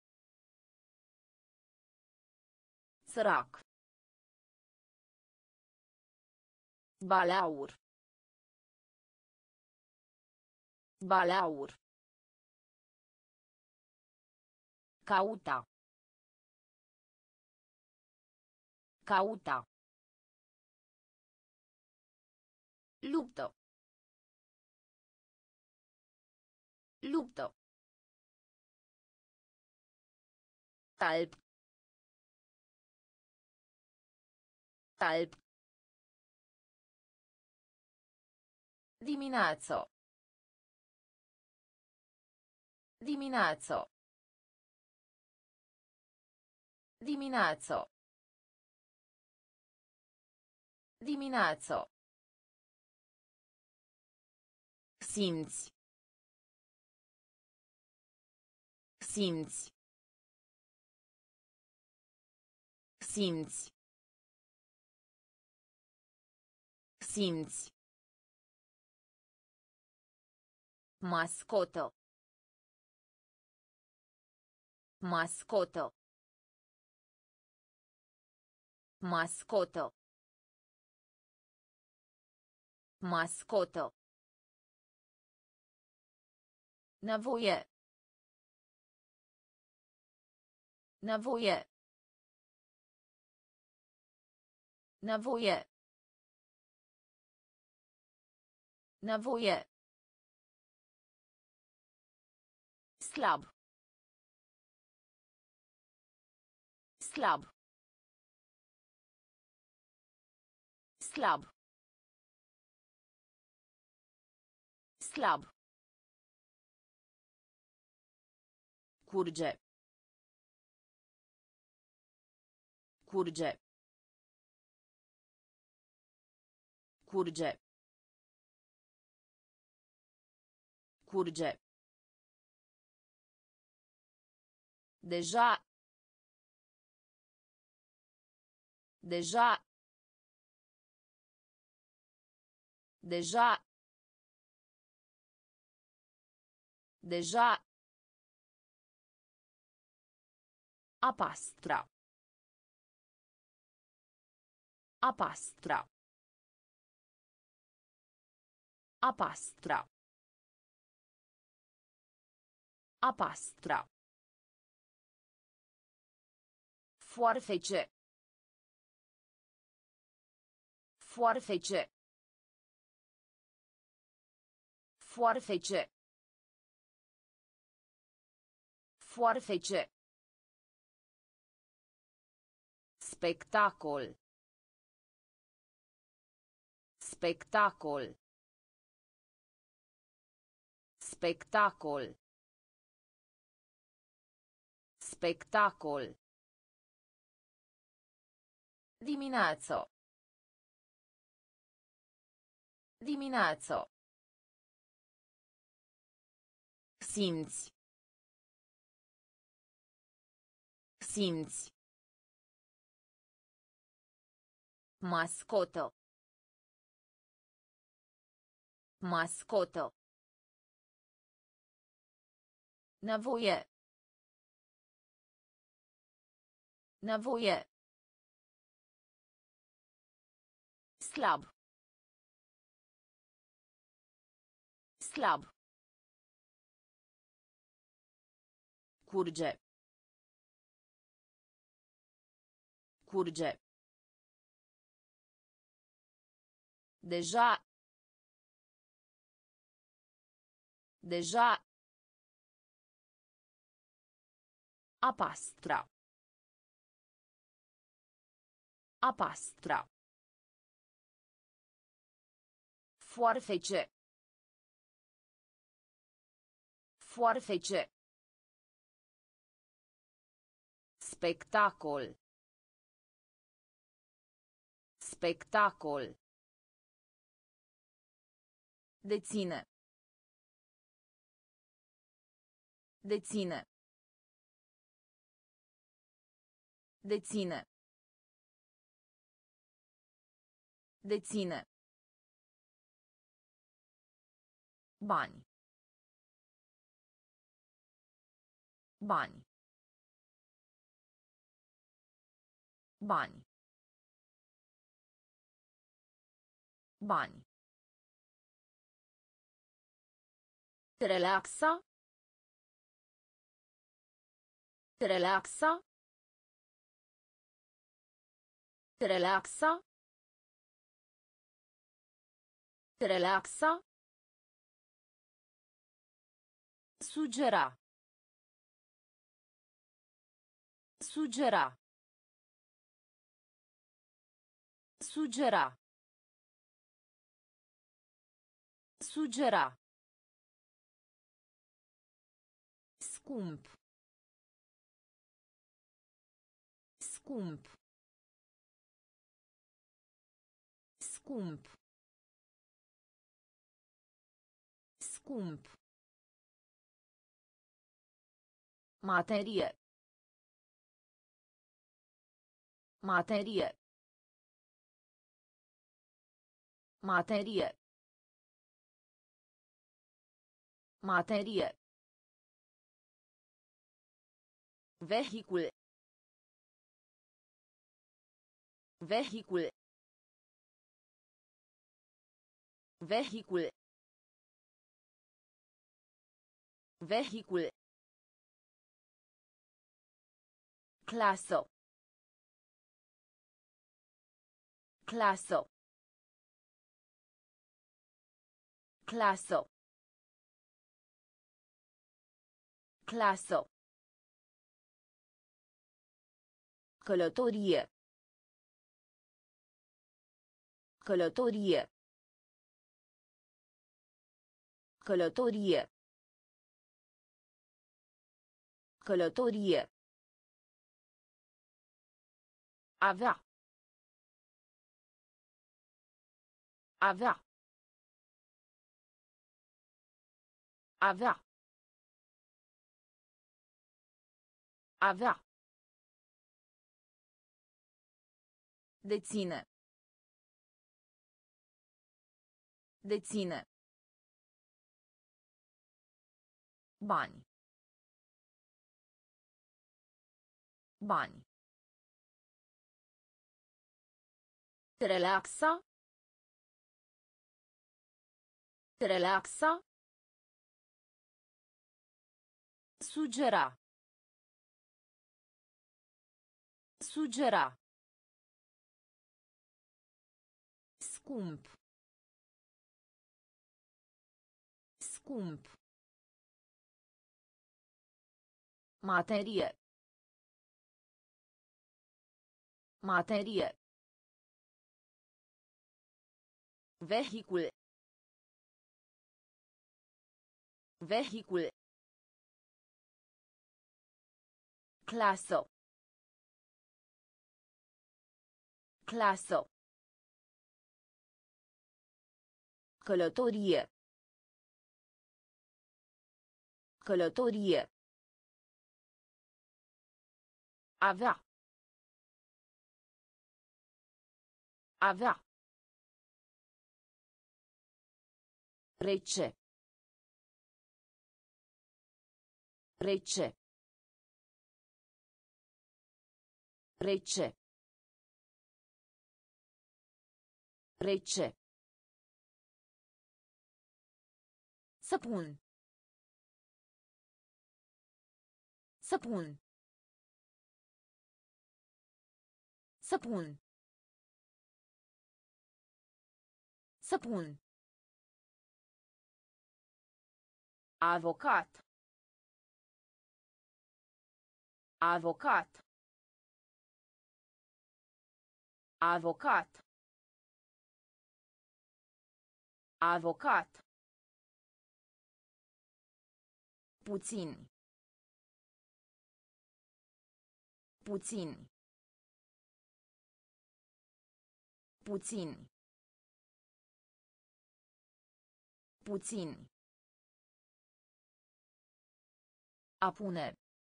Sărac. Balaur. Balaur. Cauta. Cauta. Luptă. Luptă. Talp. Talp. Dimineață. Dimineață. Dimineață. Dimineață. Simți. Simți. Simți. Simți. Mascotă. Mascotă. Mascotă. Mascotă. Nevoie. Nevoie. Nevoie. Nevoie. Slab. Slab. Slab. Slab. Curge. Curge. Curge. Curge. Deja. Deja. Deja. Deja. A pastra. A pastra. A pastra. A pastra. Foarfece. Foarfece. Foarfece. Foarfece. Spectacol. Spectacol. Spectacol. Spectacol. Dimineață. Dimineață. Simți. Simți. Mascotă. Mascotă. Nevoie. Nevoie. Slab. Slab. Curge. Curge. Deja. Deja. A pastra. A pastra. Foarfece. Foarfece. Spectacol. Spectacol. Deține. Deține. Deține. Deține. Bani. Bani. Bani. Bani. Relaxa. Relaxa. Relaxa. Relaxa. Sugera. Sugera. Sugera. Sugera. Scump. Scump. Scump. Scump. Materie. Materie. Materie. Materie. Vehicul. Vehicul. Vehicul. Vehicul. Clasă. Clasă. Clasă. Clasă. Călătorie. Călătorie. Călătorie. Călătorie. Avea. Avea. Avea. Avea. Deține. Deține. Bani. Bani. Relaxa. Relaxa. Sugera. Sugera. Scump. Scump. Materie. Materie. Vehicul. Vehicul. Clasă. Clasă. Călătorie. Călătorie. Avea. Avea. Rece. Rece. Rece. Rece. Săpun. Săpun. Săpun. Săpun. Avocat. Avocat. Avocat. Avocat. Puțin. Puțin. Puțin. Puțin. A pune.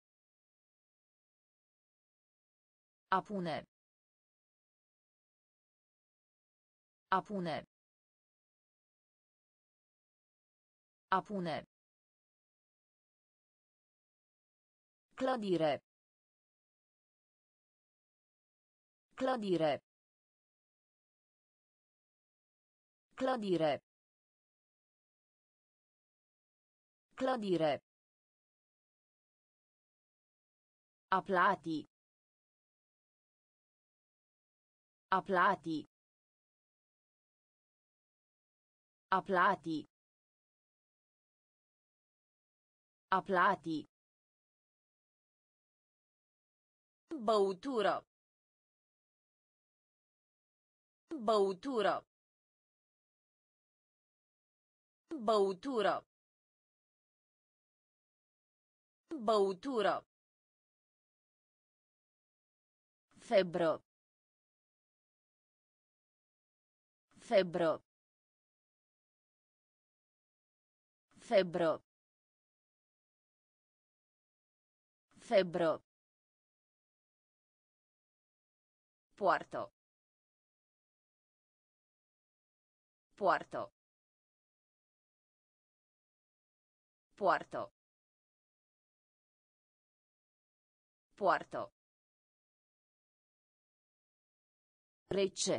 A pune. A pune. A pune. Clădire. Clădire. Clădire. Clădire. A plati. A plati. A plati. A plati. Băutură. Băutură. Băutură. Băutură. Febră. Febră. Febră. Febră. Poartă. Poartă. Poartă. Poartă. Rece.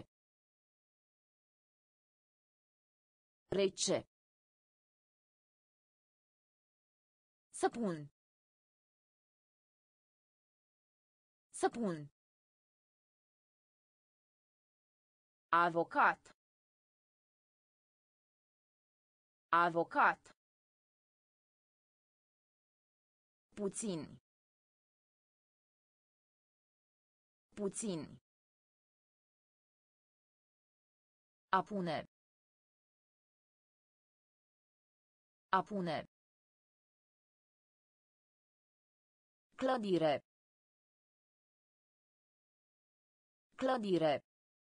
Rece. Săpun. Săpun. Avocat. Avocat. Puțin. Puțin. A pune. A pune. Clădire. Clădire.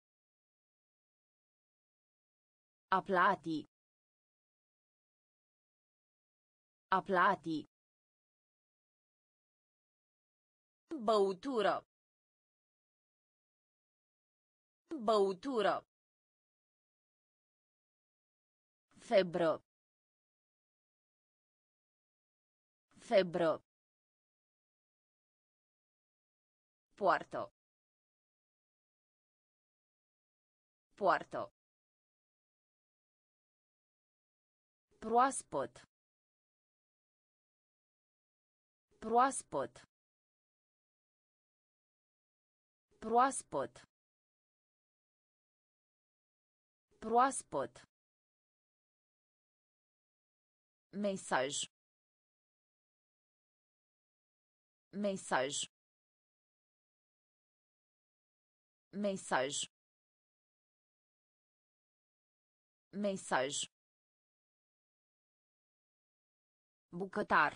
A plati. A plati. Băutură. Băutură. Febră. Febră. Poartă. Poartă. Proaspăt. Proaspăt. Proaspăt. Proaspăt. Mesaj. Mesaj. Mesaj. Mesaj. Bucătar.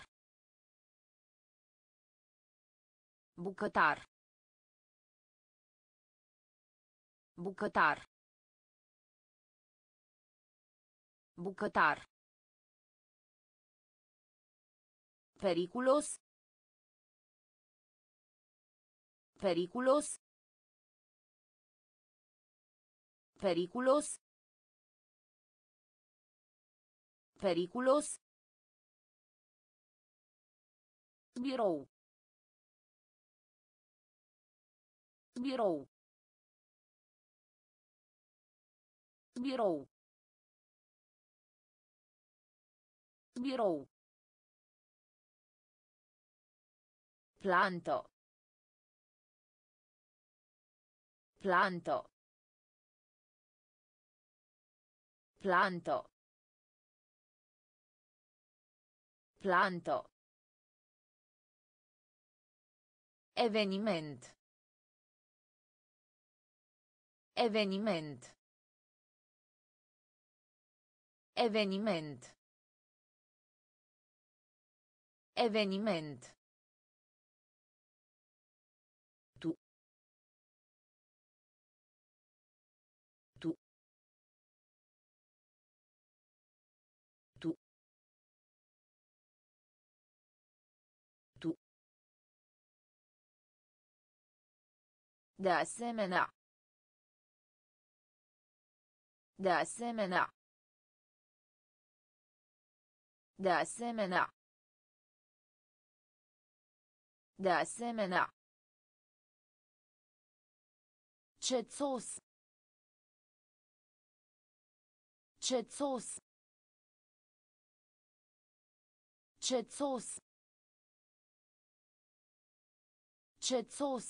Bucătar. Bucătar. Bucătar. Periculos. Periculos. Periculos. Periculos. Birou. Birou. Birou. Birou. Planto. Planto. Planto. Planto. Eveniment. Eveniment. Eveniment. Eveniment. Tu. Tu. Tu. Tu. De asemenea. De asemenea. De asemenea. De asemenea. Cețos. Cețos. Cețos. Cețos.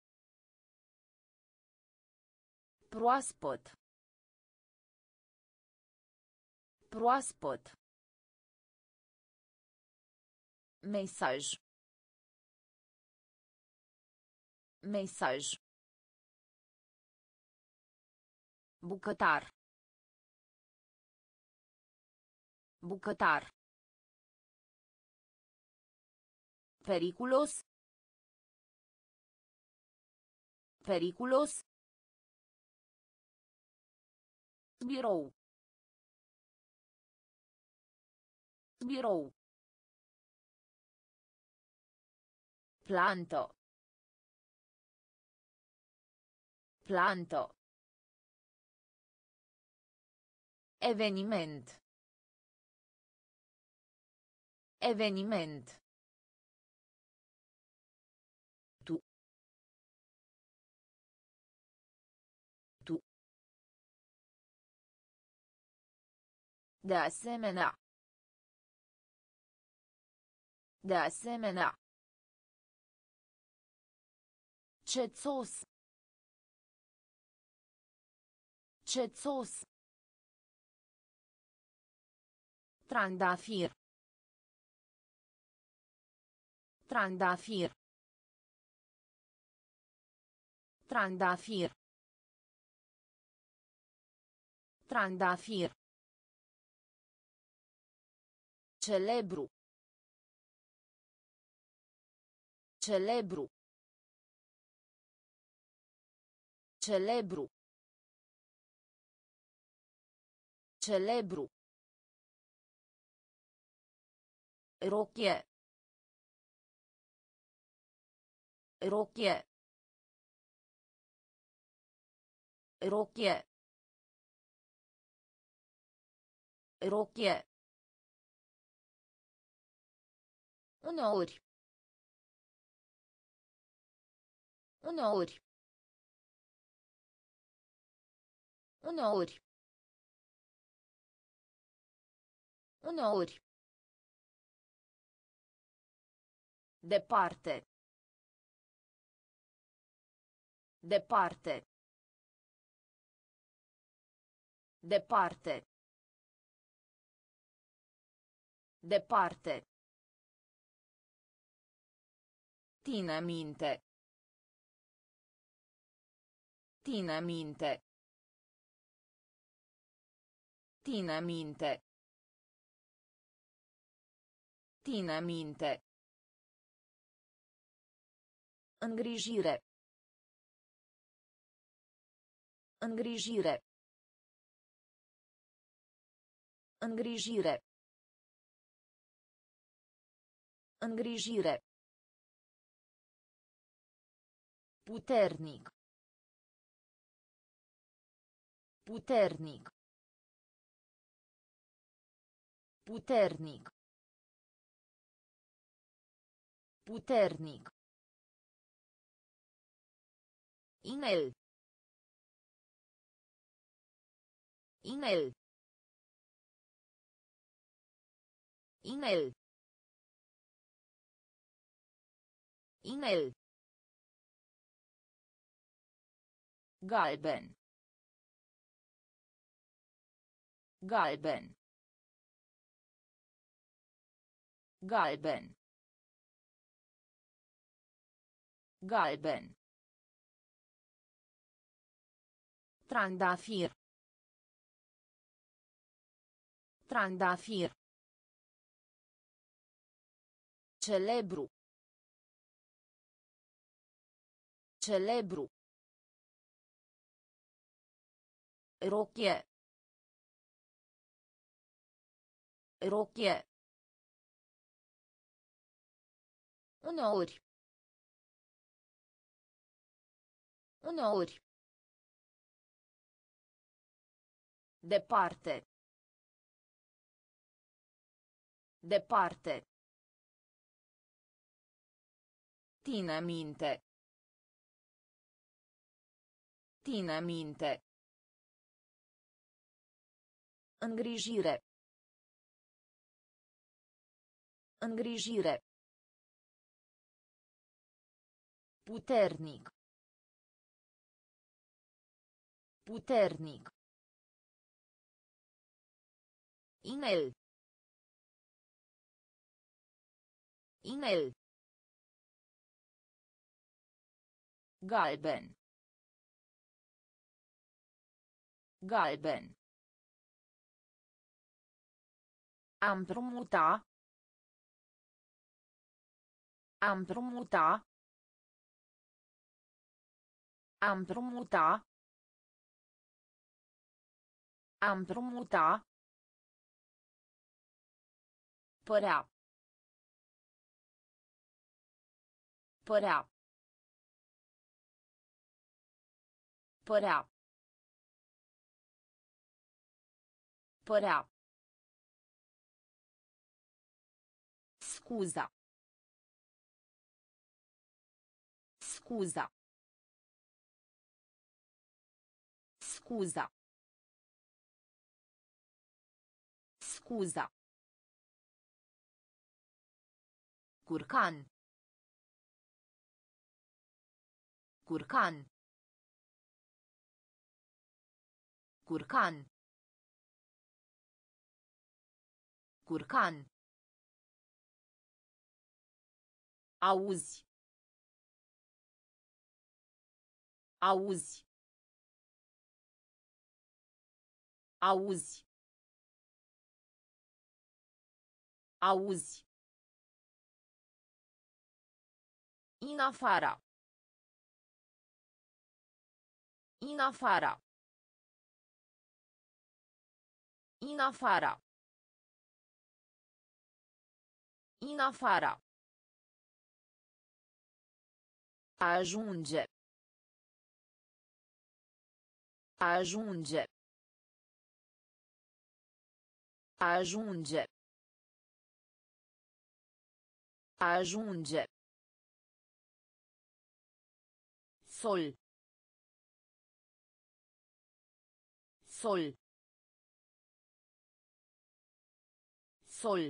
Proaspăt. Proaspăt. Mesaj. Mesaj. Bucătar. Bucătar. Periculos. Periculos. Birou. Birou. Planto. Planto. Eveniment. Eveniment. Tu. Tu. De asemenea. De asemenea. Cețos. Cețos. Trandafir. Trandafir. Trandafir. Trandafir. Celebru. Celebru. Celebru. Celebru. Rochie. Rochie. Rochie. Rochie. Uneori. Uneori. Uneori. Uneori. Departe. Departe. Departe. Departe. Ține minte. Ține minte. Ține minte. Ține minte. Îngrijire. Îngrijire. Îngrijire. Îngrijire. Puternic. Puternic. Puternic. Puternic. Inel. Inel. Inel. Inel. Galben. Galben. Galben. Galben. Trandafir. Trandafir. Celebru. Celebru. Rochie. Rochie. Uneori. Uneori. Departe. Departe. Ține minte. Ține minte. Îngrijire. Îngrijire. Puternic. Puternic. Inel. Inel. Galben. Galben. A împrumuta. A împrumuta. A împrumuta. A împrumuta. Părea. Părea. Părea. Părea. Scuza. Scuza. Scuza. Scuza. Curcan. Curcan. Curcan. Curcan. Auzi. Auzi. Auzi. Auzi. In afara. In afara. In afara. In afara. Ajunge. Ajunge. Ajunge. Ajunge. Sol. Sol. Sol.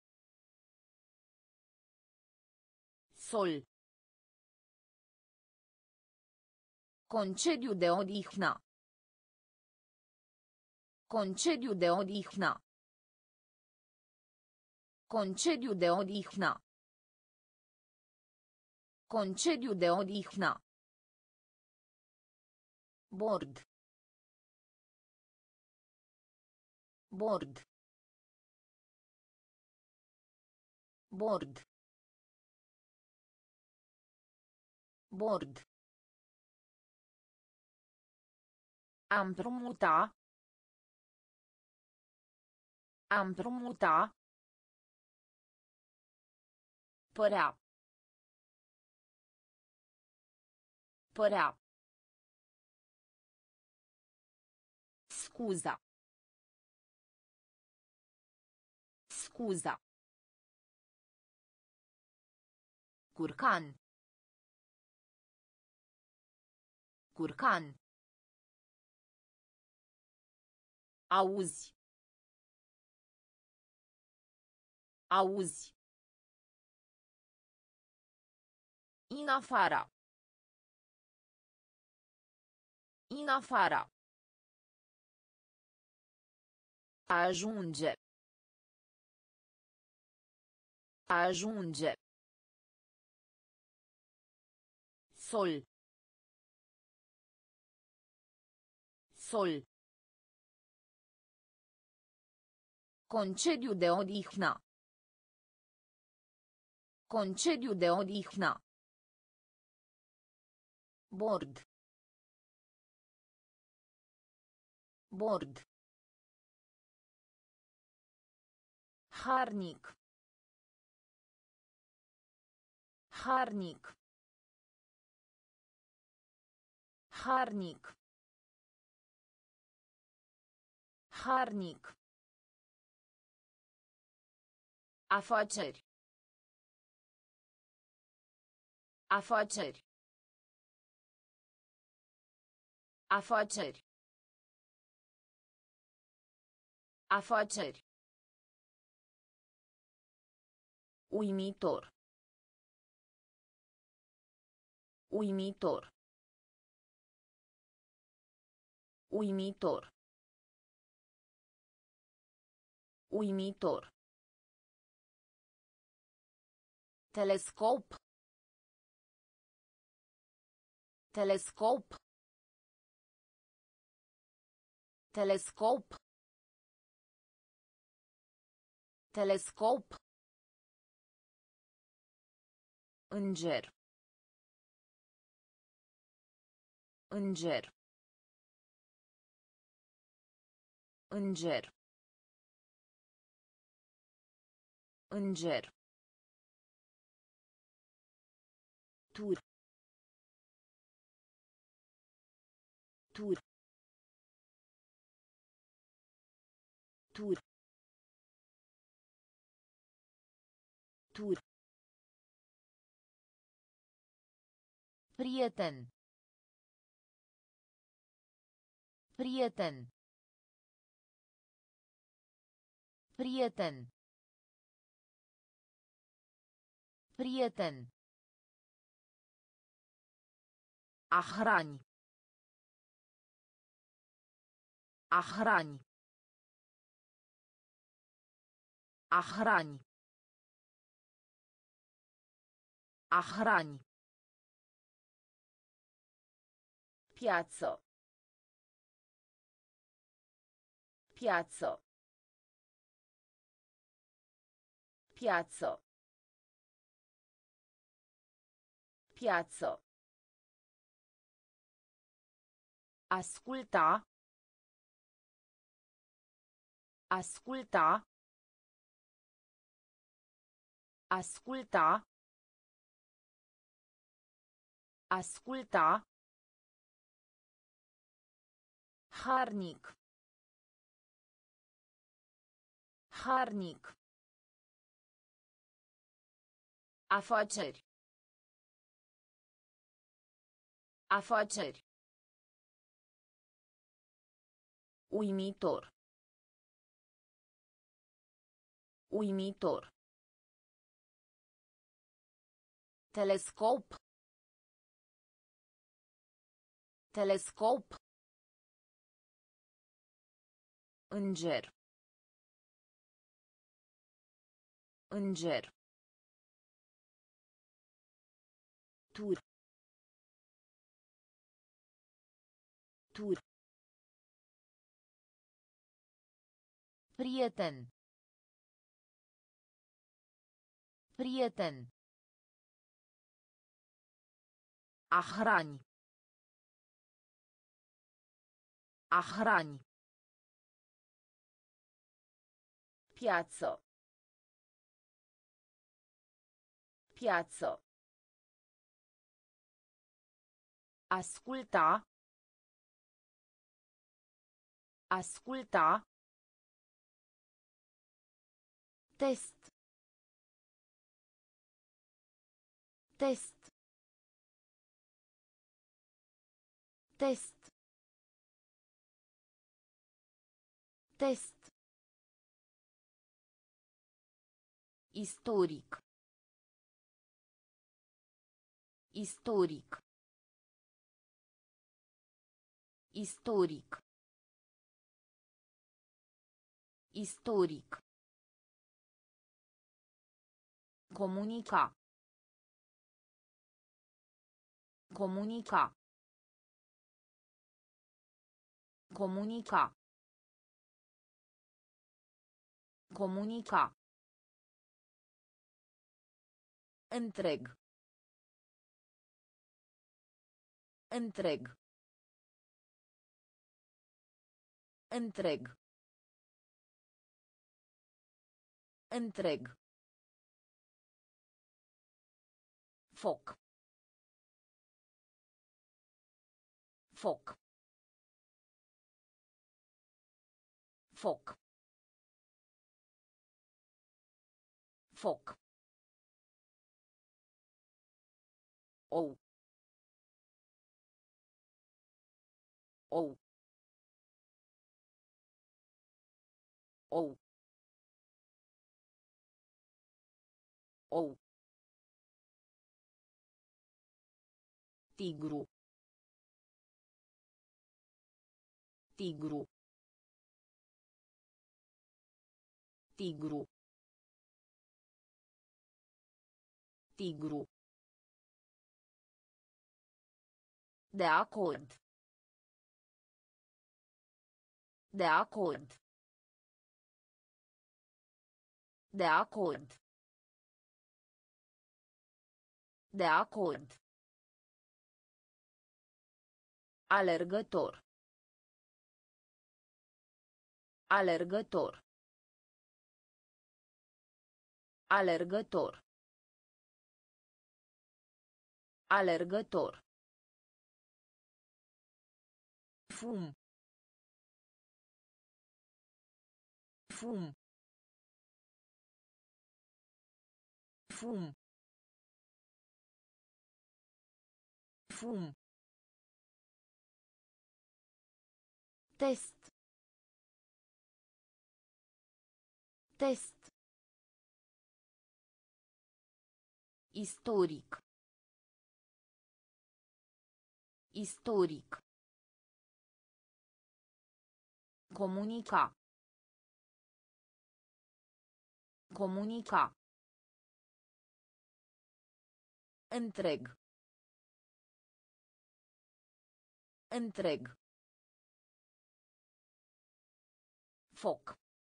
Sol. Concediu de odihnă. Concediu de odihnă. Concediu de odihnă. Concediu de odihnă. Bord. Bord. Bord. Bord. A împrumuta. A împrumuta. Părea. Părea. Scuza. Scuza. Curcan. Curcan. Auzi. Auzi. În afara. În afara. Ajunge. Ajunge. Sol. Sol. Concediu de odihnă. Concediu de odihnă. Bord. Bord. Harnic. Harnic. Harnic. Harnic. Afaceri. Afaceri. Afaceri. Afaceri. Uimitor. Uimitor. Uimitor. Uimitor. Telescop. Telescop. Telescop. Telescop. Înger. Înger. Înger. Înger. Tur. Tur. Tur. Tur. Prieten. Prieten. Prieten. Prieten. A hrani. A hrani. A hrani. A hrani. Piață. Piață. Piață. Piață. Asculta. Asculta. Asculta. Asculta. Harnic. Harnic. Afaceri. Afaceri. Uimitor. Uimitor. Telescop. Telescop. Înger. Înger. Tur. Tur. Prieten. Prieten. A hrani. A hrani. Piață. Piață. Asculta. Asculta. Test. Test. Test. Test. Istoric. Istoric. Istoric. Istoric. Comunica. Comunica. Comunica. Comunica. Întreg. Întreg. Întreg. Întreg. Foc. Foc. Foc. Foc. Ou. Ou. Ou. Ou. Tigru. Tigru. Tigru. Tigru. De acord. De acord. De acord. De acord. Alergător. Alergător. Alergător. Alergător. Fum. Fum. Fum. Fum. Test. Test. Istoric. Istoric. Comunica. Comunica. Întreg. Întreg. Foc.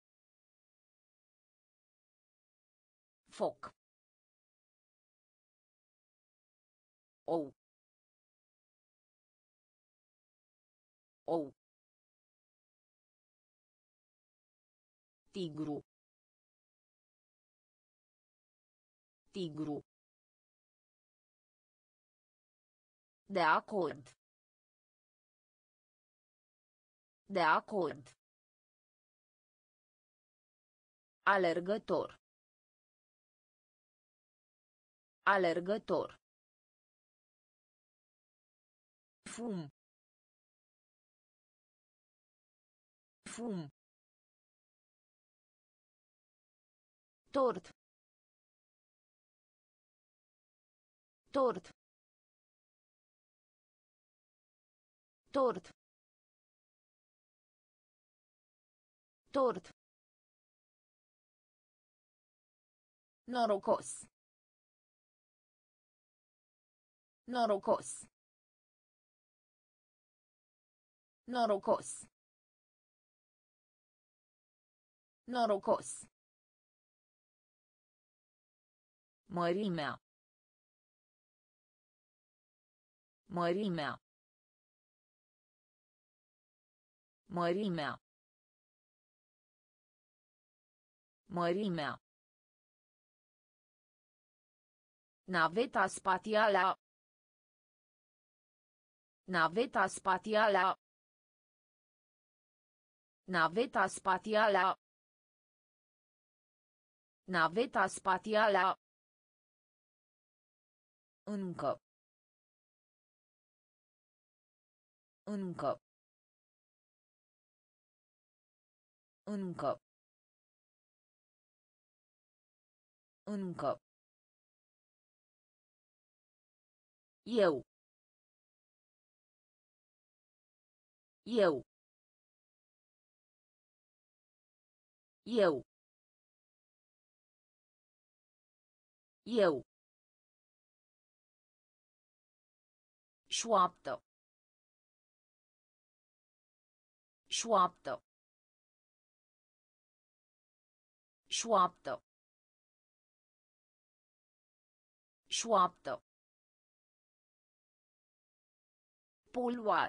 Foc. Ou. Ou. Tigru. Tigru. De acord. De acord. Alergător. Alergător. Fum. Fum. Tort. Tort. Tort. Tort. Norocos. Norocos. Norocos. Norocos. Mărimea. Mărimea. Mărimea. Mărimea. Naveta spațială. Naveta spațială. Naveta spațială. Naveta spațială. Încă. Încă. Încă. Încă. Eu. Eu. Eu. Eu. Șoaptă. Șoaptă. Șoaptă. Șoaptă. Poluat.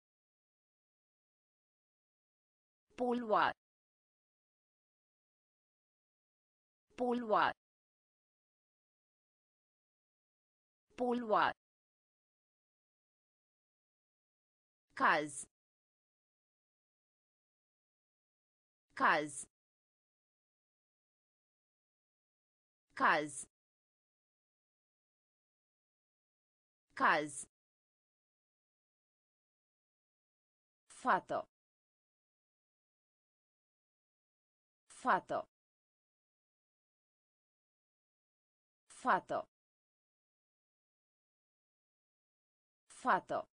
Poluat. Poluat. Poluat. Caz. Caz. Caz. Caz. Fată. Fată. Fată. Fată.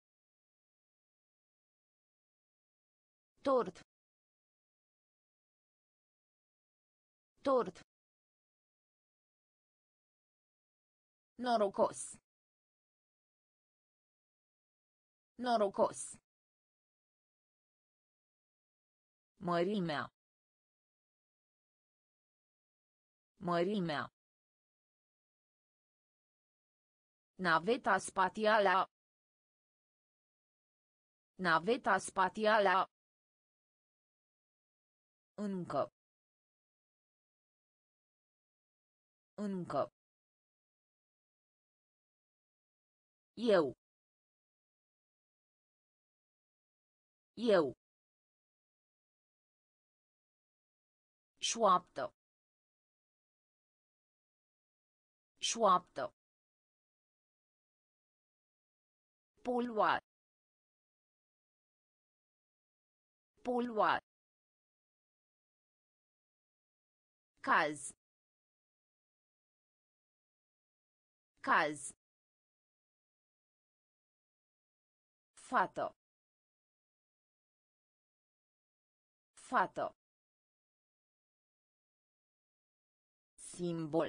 Tort. Tort. Norocos. Norocos. Mărimea. Mărimea. Naveta spațială. Naveta spațială. Încă. Încă. Eu. Eu. Șoaptă. Șoaptă. Poluat. Poluat. Caz. Caz. Fată. Fată. Simbol.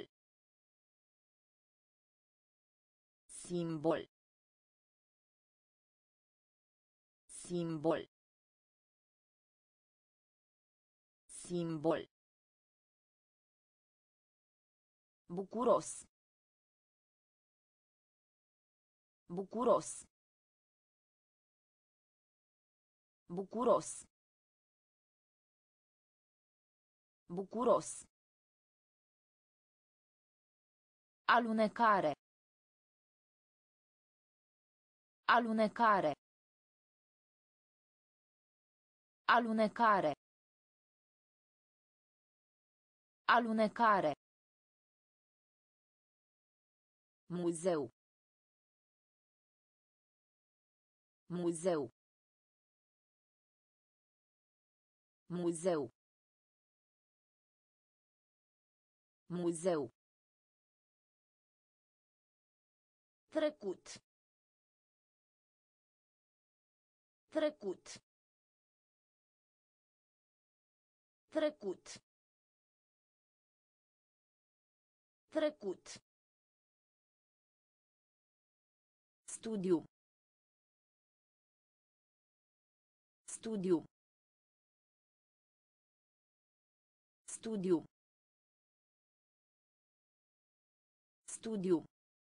Simbol. Simbol. Simbol. Bucuros. Bucuros. Bucuros. Bucuros. Alunecare. Alunecare. Alunecare. Alunecare. Muzeu. Muzeu. Muzeu. Muzeu. Trecut. Trecut. Trecut. Trecut. Studiu. Studiu. Studiu. Studiu.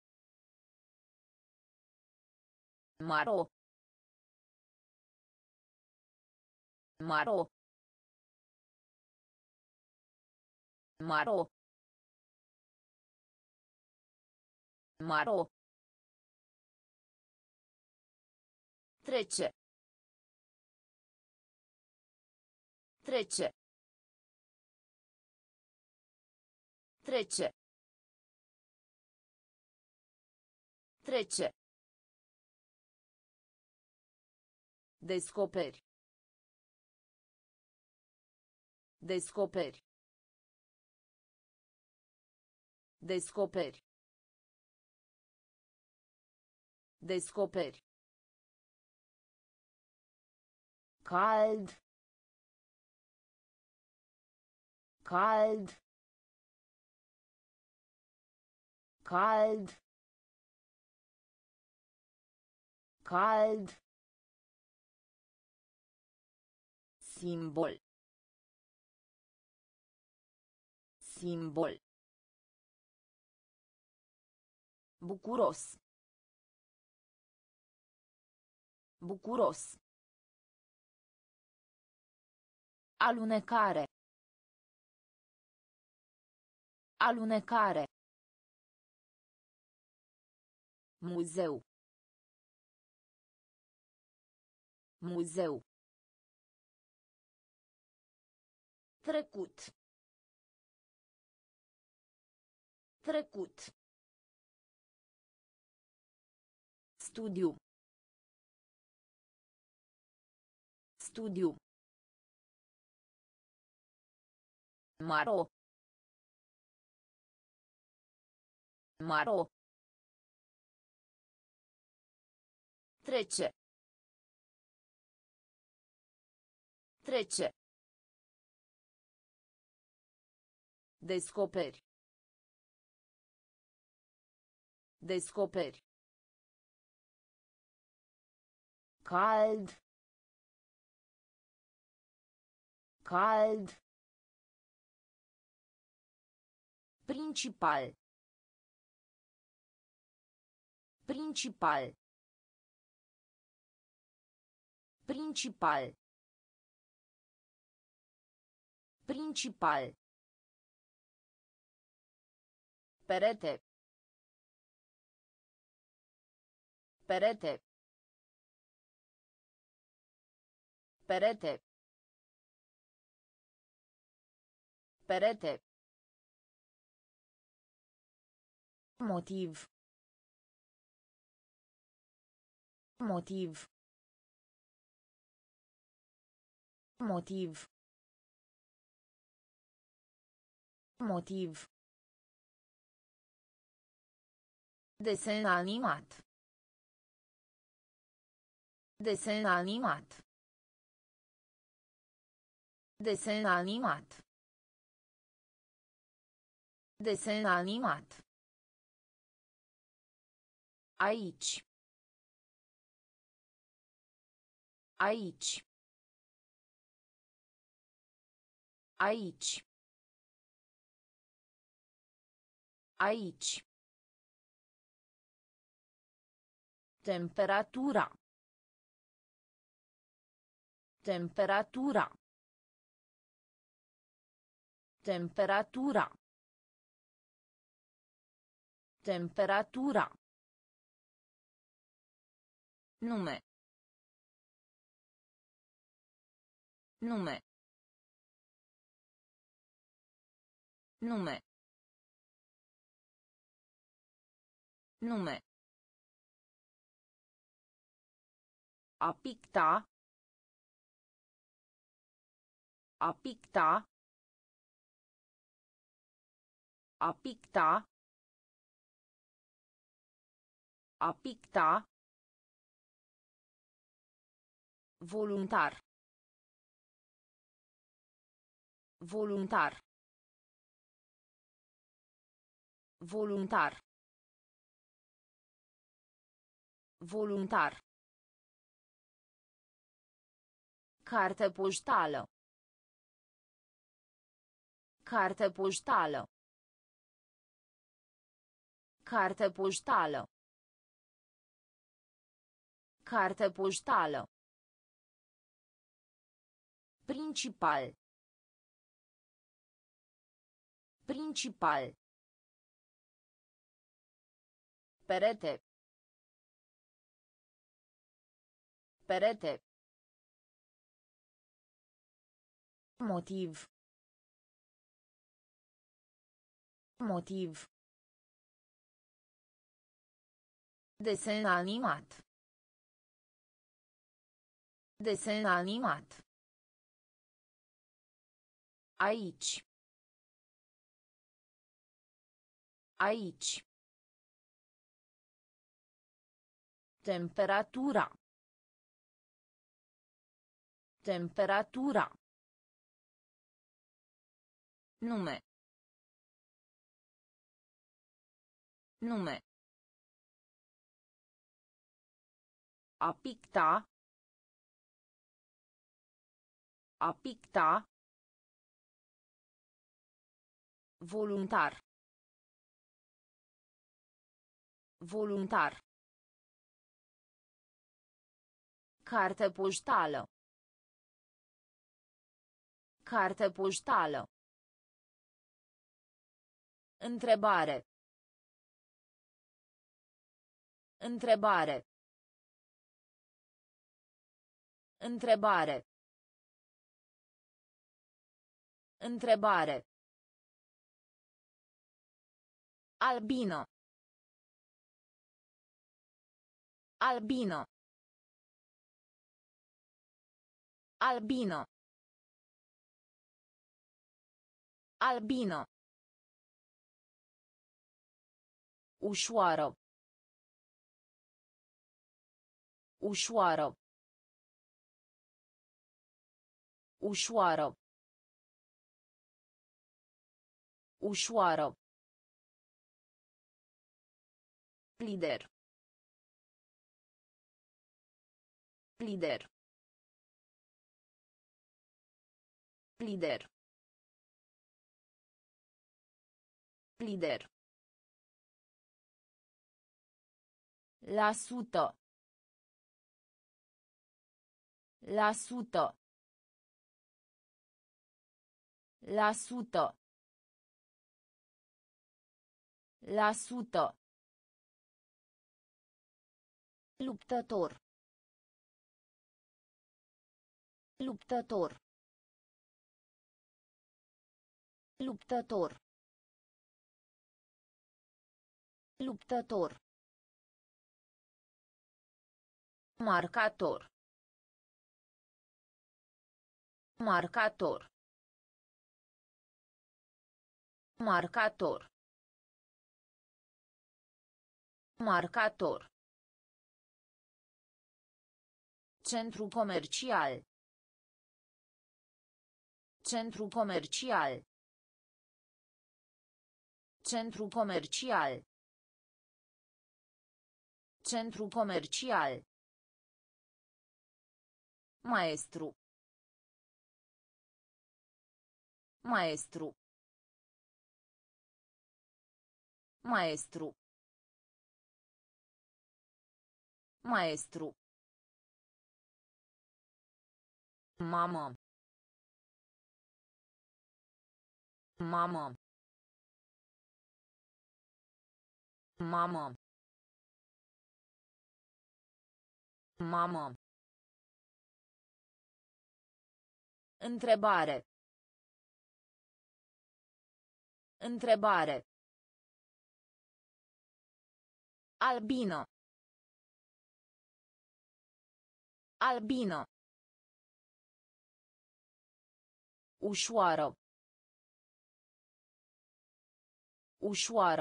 Maro. Maro. Maro. Maro. Trece. Trece. Trece. Trece. Descoperi. Descoperi. Descoperi. Descoperi. Cald. Cald. Cald. Cald. Simbol. Simbol. Bucuros. Bucuros. Alunecare. Alunecare. Muzeu. Muzeu. Trecut. Trecut. Studiu. Studiu. Maro. Maro. Trece. Trece. Descoperi. Descoperi. Cald. Cald. Principal. Principal. Principal. Principal. Perete. Perete. Perete. Perete. Motiv. Motiv. Motiv. Motiv. Desen animat. Desen animat. Desen animat. Desen animat. Aici. Aici. Aici. Aici. Temperatura. Temperatura. Temperatura. Temperatura. Nume. Nume. Nume. Nume. A picta. A picta. A picta. A picta. Voluntar. Voluntar. Voluntar. Voluntar. Carte poștală. Carte poștală. Carte poștală. Carte poștală. Principal. Principal. Perete. Perete. Motiv. Motiv. Desen animat. Desen animat. Aici. Aici. Temperatura. Temperatura. Nume. Nume. A picta. A picta. Voluntar. Voluntar. Carte poștală. Carte poștală. Întrebare. Întrebare. Întrebare. Întrebare. Albino. Albino. Albino. Albino. Ușoară. Ușoară. Ușoară. Ușoară. Lider. Lider. Lider. Lider. La sută. La sută. La sută. La sută. Luptător. Luptător. Luptător. Luptător. Marcator. Marcator. Marcator. Marcator. Centru comercial. Centru comercial. Centru comercial. Centru comercial. Maestru. Maestru. Maestru. Maestru. Mamă. Mamă. Mamă. Mamă. Întrebare. Întrebare. Albino. Albino. Ușoară. Ușoară.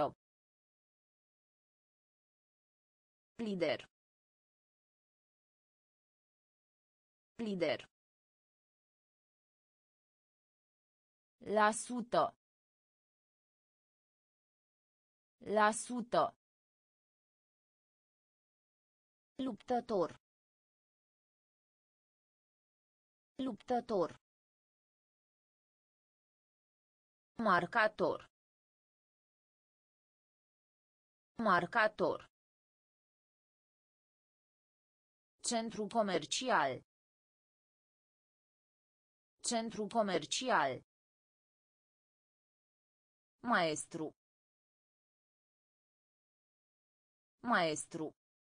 Lider. Lider. La sută. La sută. Luptător. Luptător. Marcator. Marcator. Centru comercial. Centru comercial. Maestru. Maestru.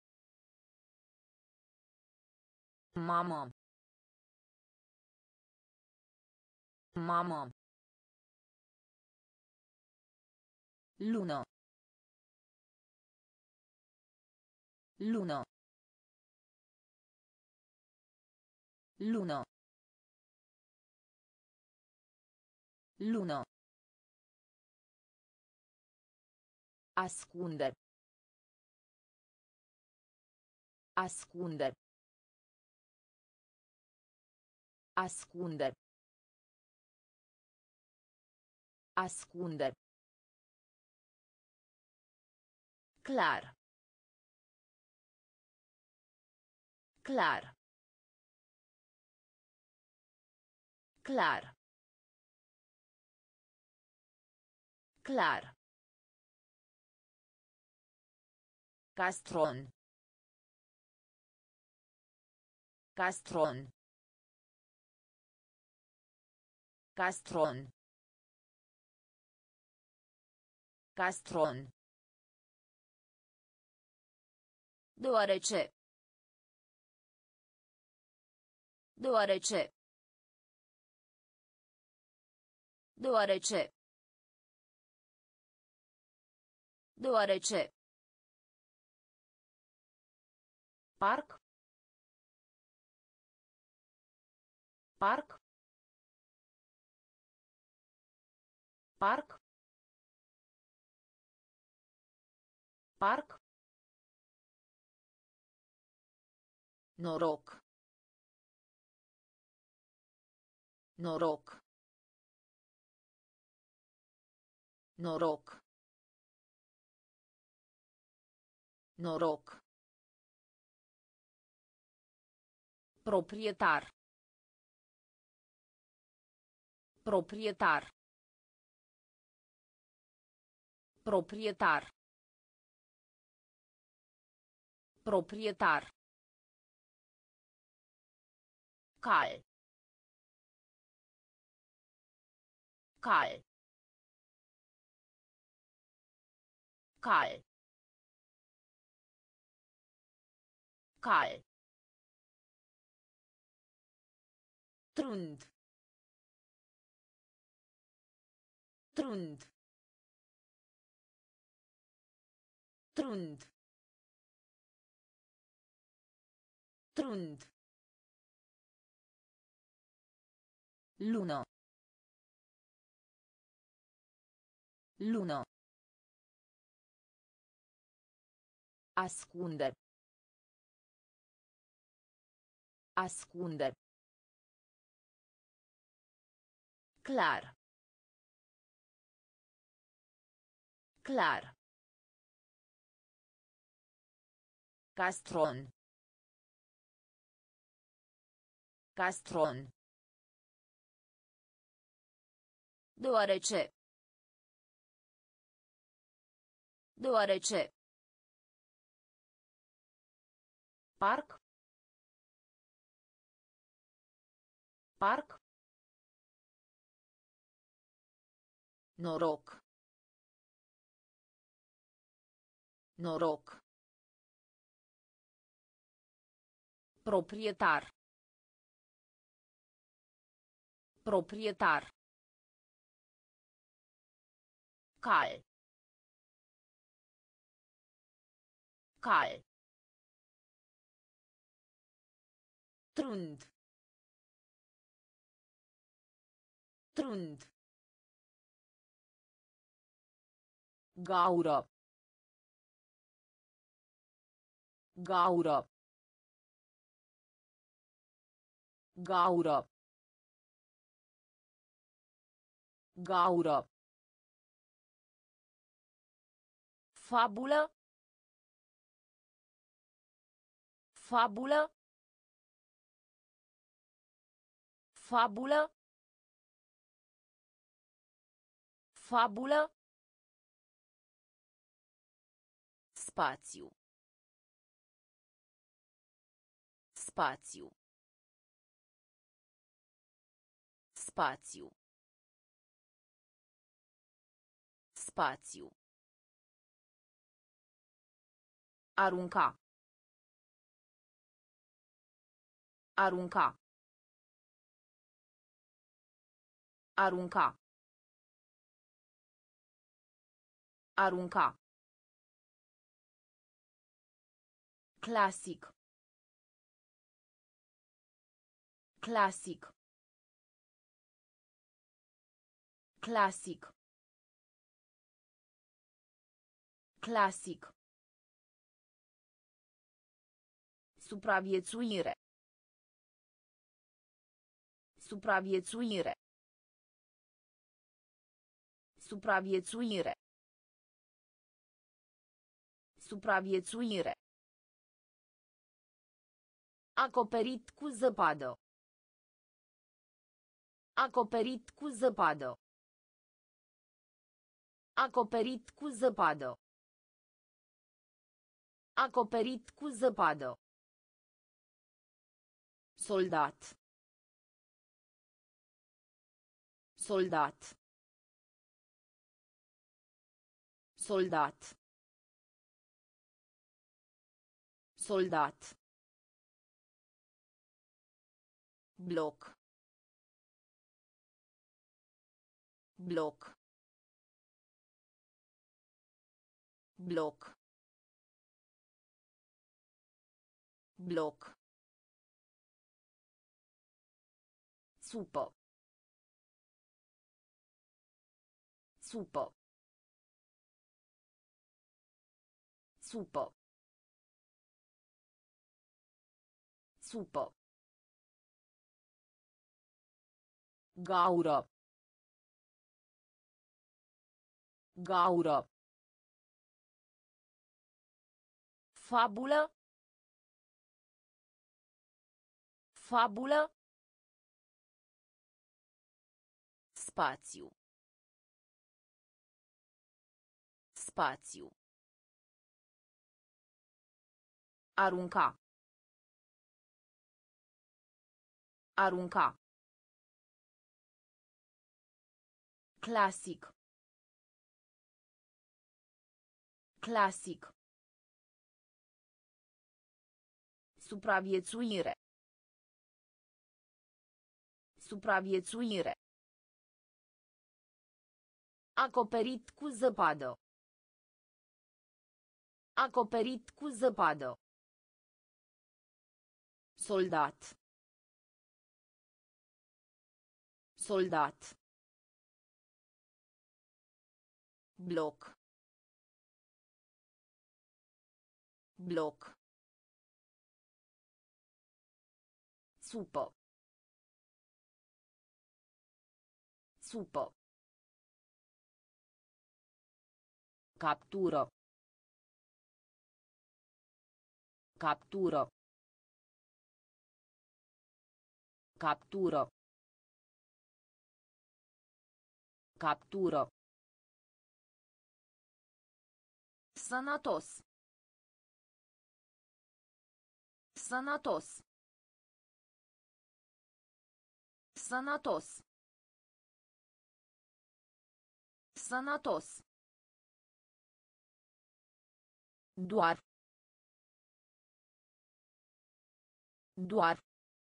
Mamă. Mamă. Lună. Lună. Lună. Lună. Ascunde. Ascunde. Ascunde. Ascunde. Clar. Clar. Clar. Clar. Castron. Castron. Castron. Castron. Deoarece. Deoarece. Deoarece. Deoarece. Parc. Parc. Parc. Parc. Noroc. Noroc. Noroc. Noroc. Proprietar. Proprietar. Proprietar. Proprietar. Cal. Cal. Cal. Cal. Trund. Trund. Trund. Trund. Lună. Lună. Ascunde. Ascunde. Clar. Clar. Castron. Castron. Deoarece. Deoarece. Parc. Parc. Noroc. Noroc. Proprietar. Proprietar. Cal. Cal. Trund. Trund. Gaură. Gaură. Gaură. Gaură. Fabulă. Fabulă. Fabulă. Fabulă. Spațiu. Spațiu. Spațiu. Spațiu. Arunca. Arunca. Arunca. Arunca. Clasic. Clasic. Clasic. Clasic. Supraviețuire. Supraviețuire. Supraviețuire. Supraviețuire. Acoperit cu zăpadă. Acoperit cu zăpadă. Acoperit cu zăpadă. Acoperit cu zăpadă. Soldat. Soldat. Soldat. Soldat. Bloc. Bloc. Bloc. Bloc. Supă. Supă. Supă. Supă. Gaură. Gaură. Fabulă. Fabulă. Spațiu. Spațiu. Arunca. Arunca. Clasic. Clasic. Supraviețuire. Supraviețuire. Acoperit cu zăpadă. Acoperit cu zăpadă. Soldat. Soldat. Bloc. Bloc. Supă. Supă. Captură. Captură. Captură. Captură. Sănătos. Sănătos. Sănătos. Sănătos. Doar. Doar.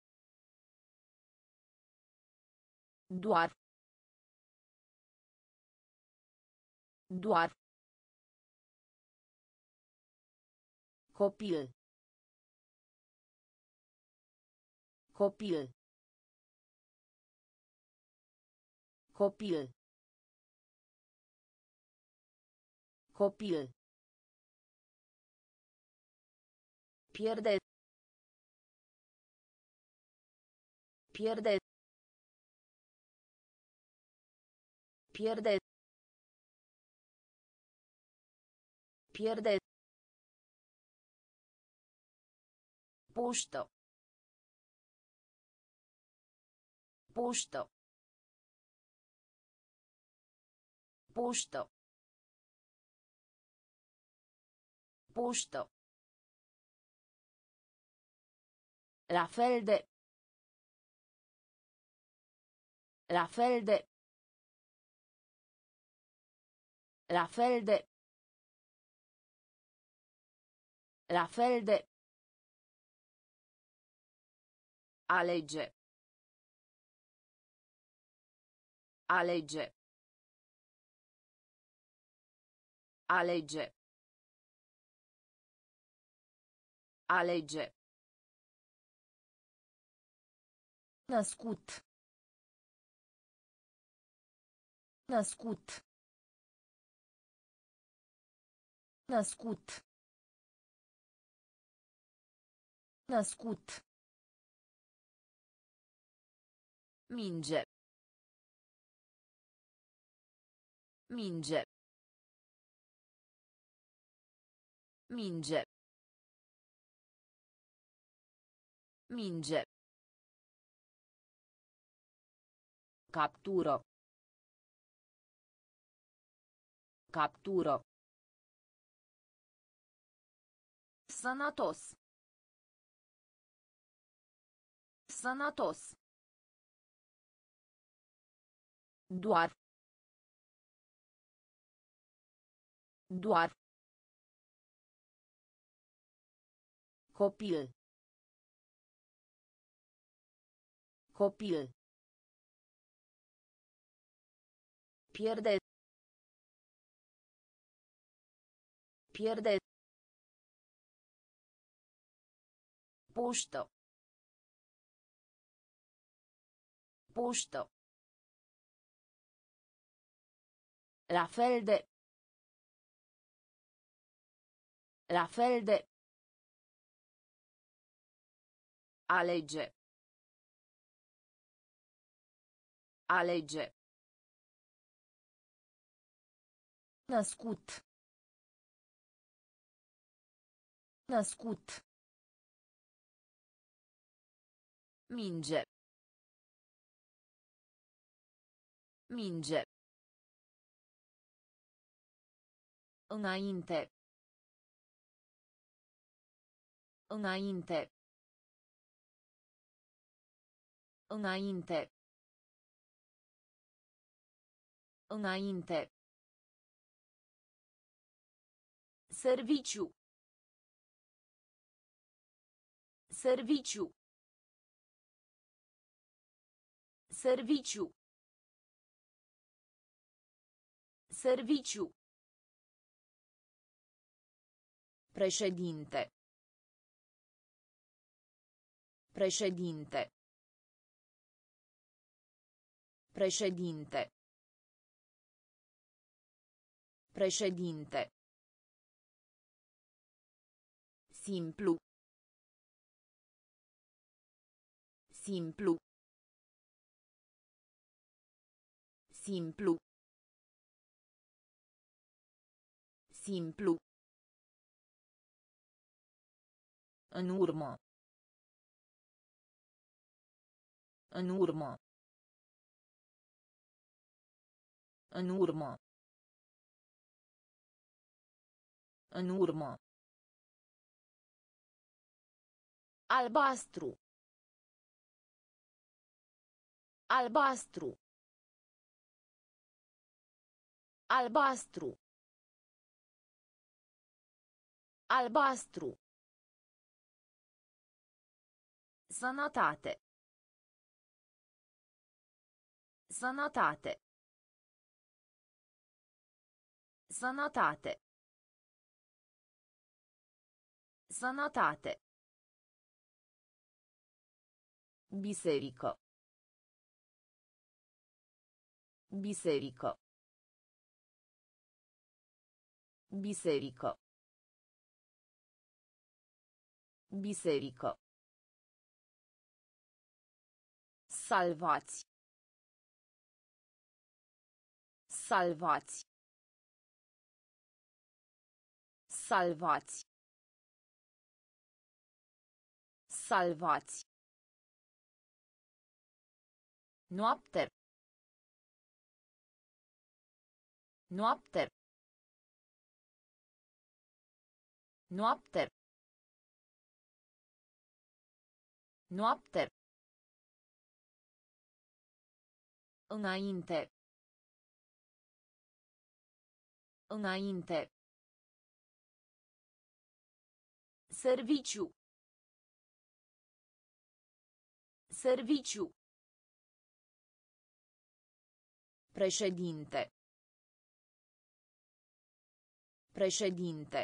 Doar. Doar. Copil. Copil. Copil. Copil. Pierde. Pierde. Pierde. Pierde. Poștă. Poștă. Poștă. Poștă. La fel de. La fel de. La fel de. La fel de. Alege. Alege. Alege. Alege. Născut. Născut. Născut. Născut. Minge. Minge. Minge. Minge. Captură. Captură. Sănătos. Sănătos. Doar. Doar. Copil. Copil. Pierde. Pierde. Poștă. Poștă. La fel de. La fel de. Alege. Alege. Născut. Născut. Minge. Minge. Înainte. Înainte. Înainte. Înainte. Serviciu. Serviciu. Serviciu. Serviciu. Președinte. Președinte. Președinte. Președinte. Simplu. Simplu. Simplu. Simplu. În urmă. În urmă. În urmă. În urmă. Albastru. Albastru. Albastru. Albastru. Sănătate. Sănătate. Sănătate. Sănătate. Biserică. Biserică. Biserică. Biserică. Salvați. Salvați. Salvați. Salvați. Noapte. Noapte. Noapte. Noapte. Înainte. Înainte. Serviciu. Serviciu. Președinte. Președinte.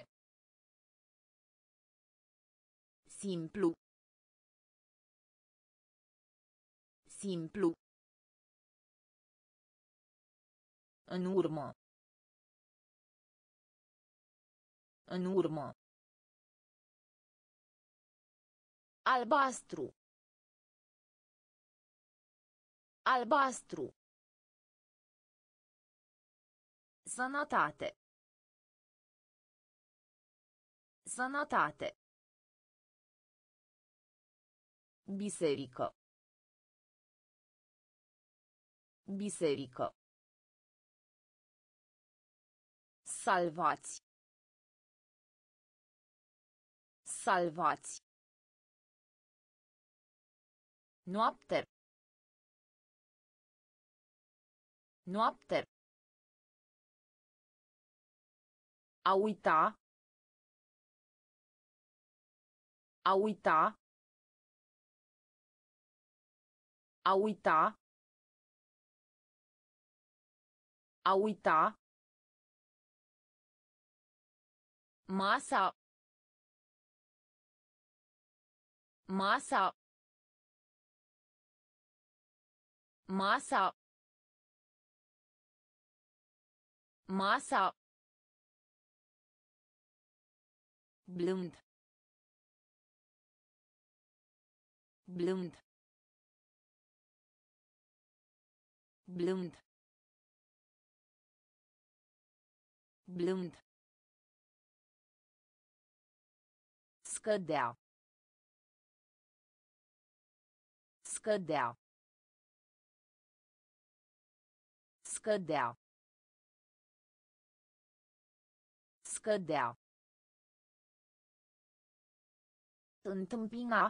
Simplu. Simplu. În urmă. În urmă. Albastru. Albastru. Sănătate. Sănătate. Biserică. Biserică. Salvați. Salvați. Noapte. Noapte. A uita. A uita. A uita. A uita. Masa. Masa. Masa. Masa. Blând. Blând. Blând. Blând. Scădea. Scădea. Scădea. Scădea. Întâmpina.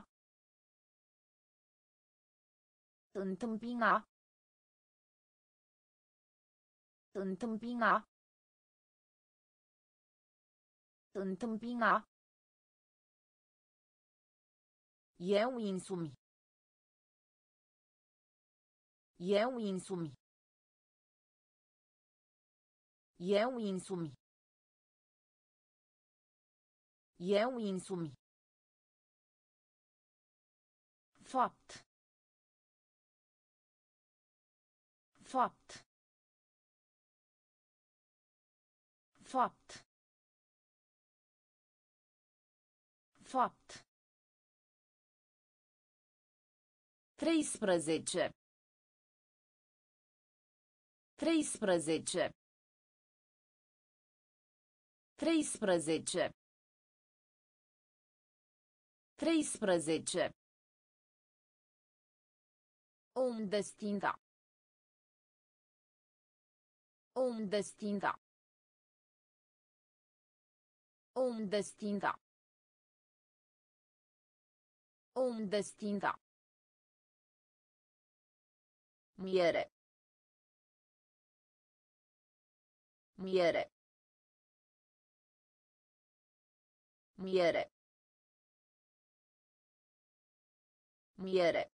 Întâmpina. Întâmpina. Întâmpina. Eu însumi. Eu însumi. Eu însumi. Eu însumi. Fapt. Fapt. Fapt. Fapt. 13. 13. 13. 13. Om destinda. Om destinda. Om destinda. Om destinda. Miere. Miere. Miere. Miere.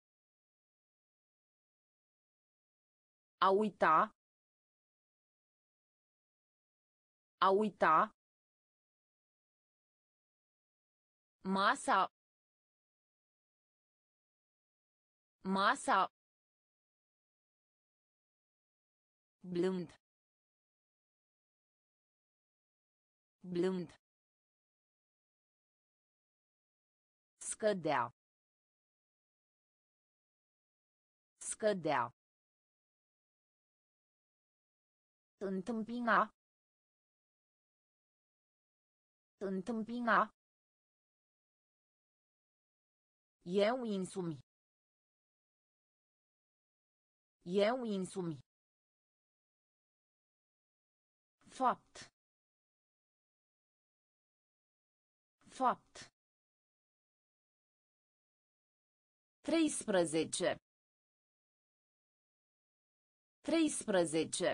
A uita. A uita. Masa. Masa. Blând. Blând. Scădea. Scădea. Întâmpina. Întâmpina. Eu însumi. Eu însumi. Fapt. Fapt. 13. 13.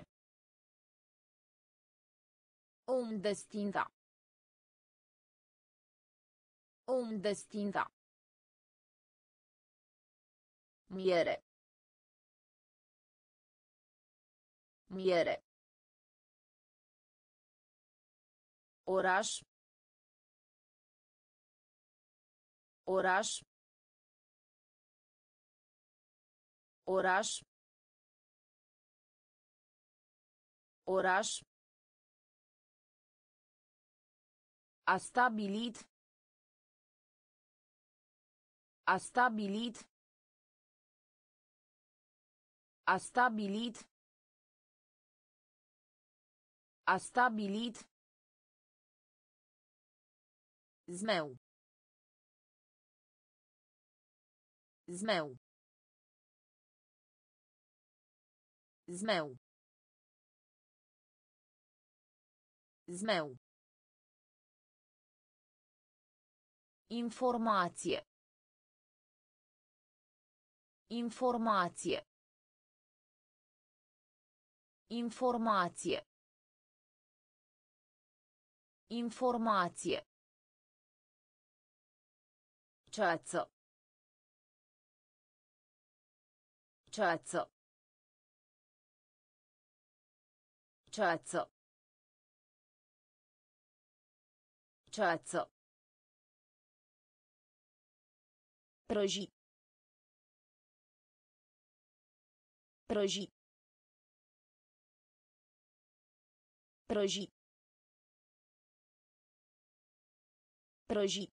Om destinda. Om destinda. Miere. Miere. Oraș. Oraș. Oraș. Oraș. A stabilit. A stabilit. A stabilit. A stabilit. Zmeu. Zmeu. Zmeu. Zmeu. Informație. Informație. Informație. Informație. Ceață. Ceață. Ceață. Ceață. Prăji. Prăji. Prăji. Prăji.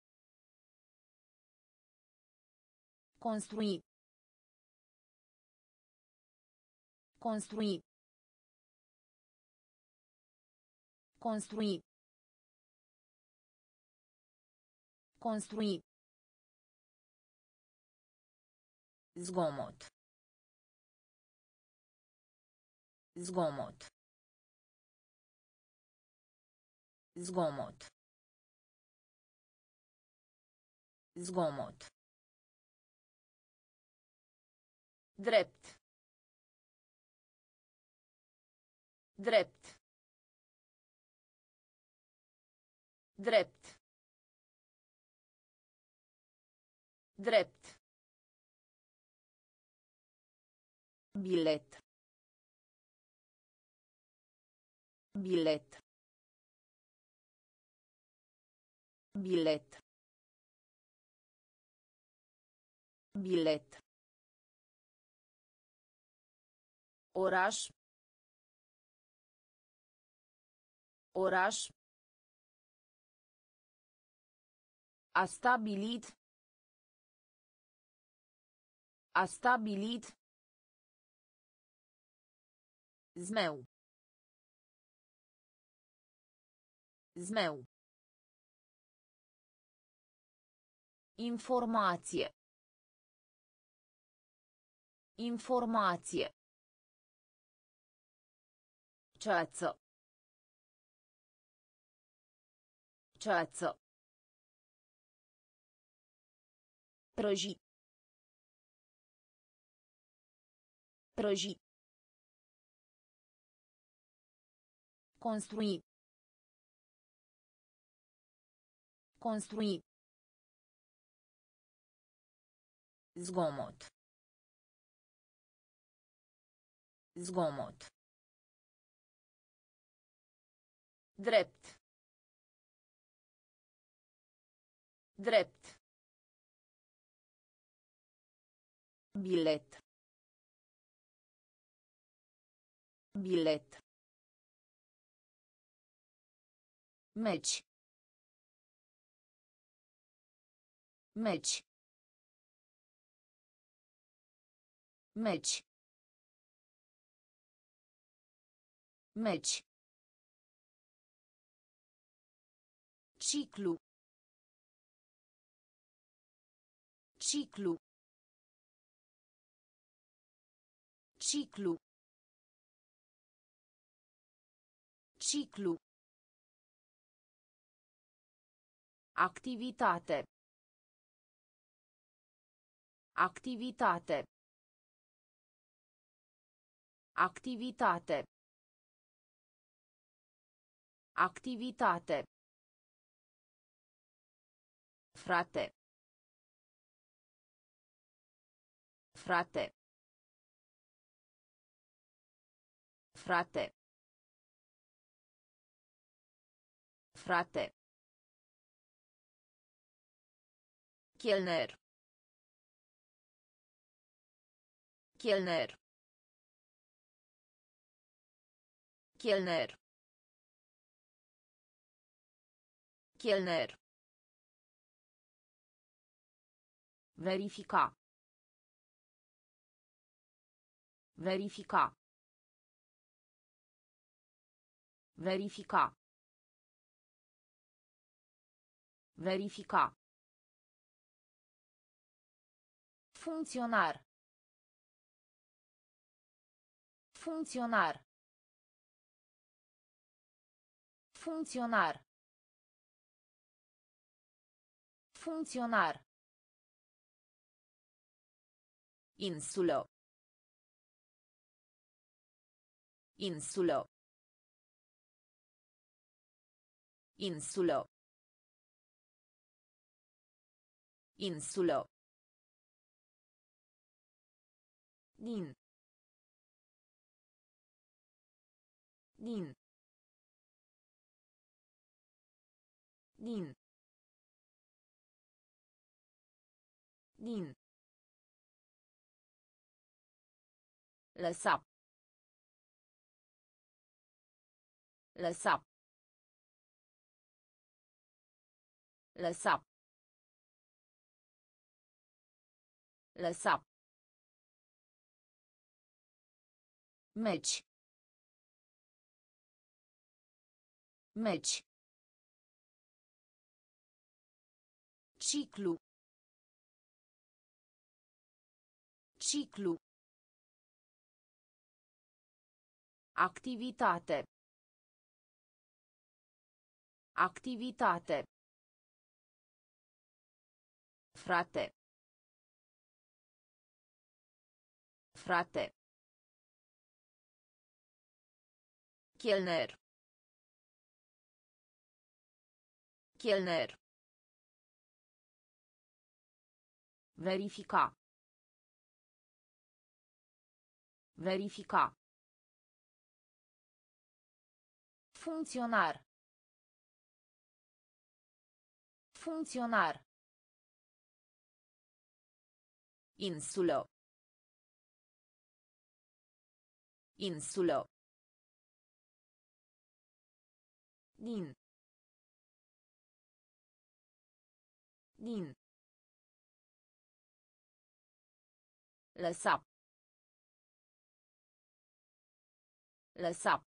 Construi. Construi. Construi. Construi. Zgomot. Zgomot. Zgomot. Zgomot. Drept. Drept. Drept. Drept. Bilet. Bilet. Bilet. Bilet. Oraș. Oraș. A stabilit. A stabilit. Zmeu. Zmeu. Informație. Informație. Ceață. Ceață. Prăji. Prăji. Construi. Construi. Zgomot. Zgomot. Drept. Drept. Bilet. Bilet. Meci. Meci. Meci. Meci. Ciclu. Ciclu. Ciclu. Ciclu. Activitate. Activitate. Activitate. Activitate. Frate. Frate. Frate. Frate. Chelner. Chelner. Chelner. Chelner. Verifica. Verifica. Verifica. Verifica. Funcționar. Funcționar. Funcționar. Funcționar. Insulă. Insulă. Insulă. Insulă. Din. Din. Din. Din. Lăsa. Lăsa. Lăsa. Lăsa. Meci. Meci. Ciclu. Ciclu. Activitate. Activitate. Frate. Frate. Chelner. Chelner. Verifica. Verifica. Funcționar. Funcționar. Insulă. Insulă. Din. Din. Lăsa. Lăsa.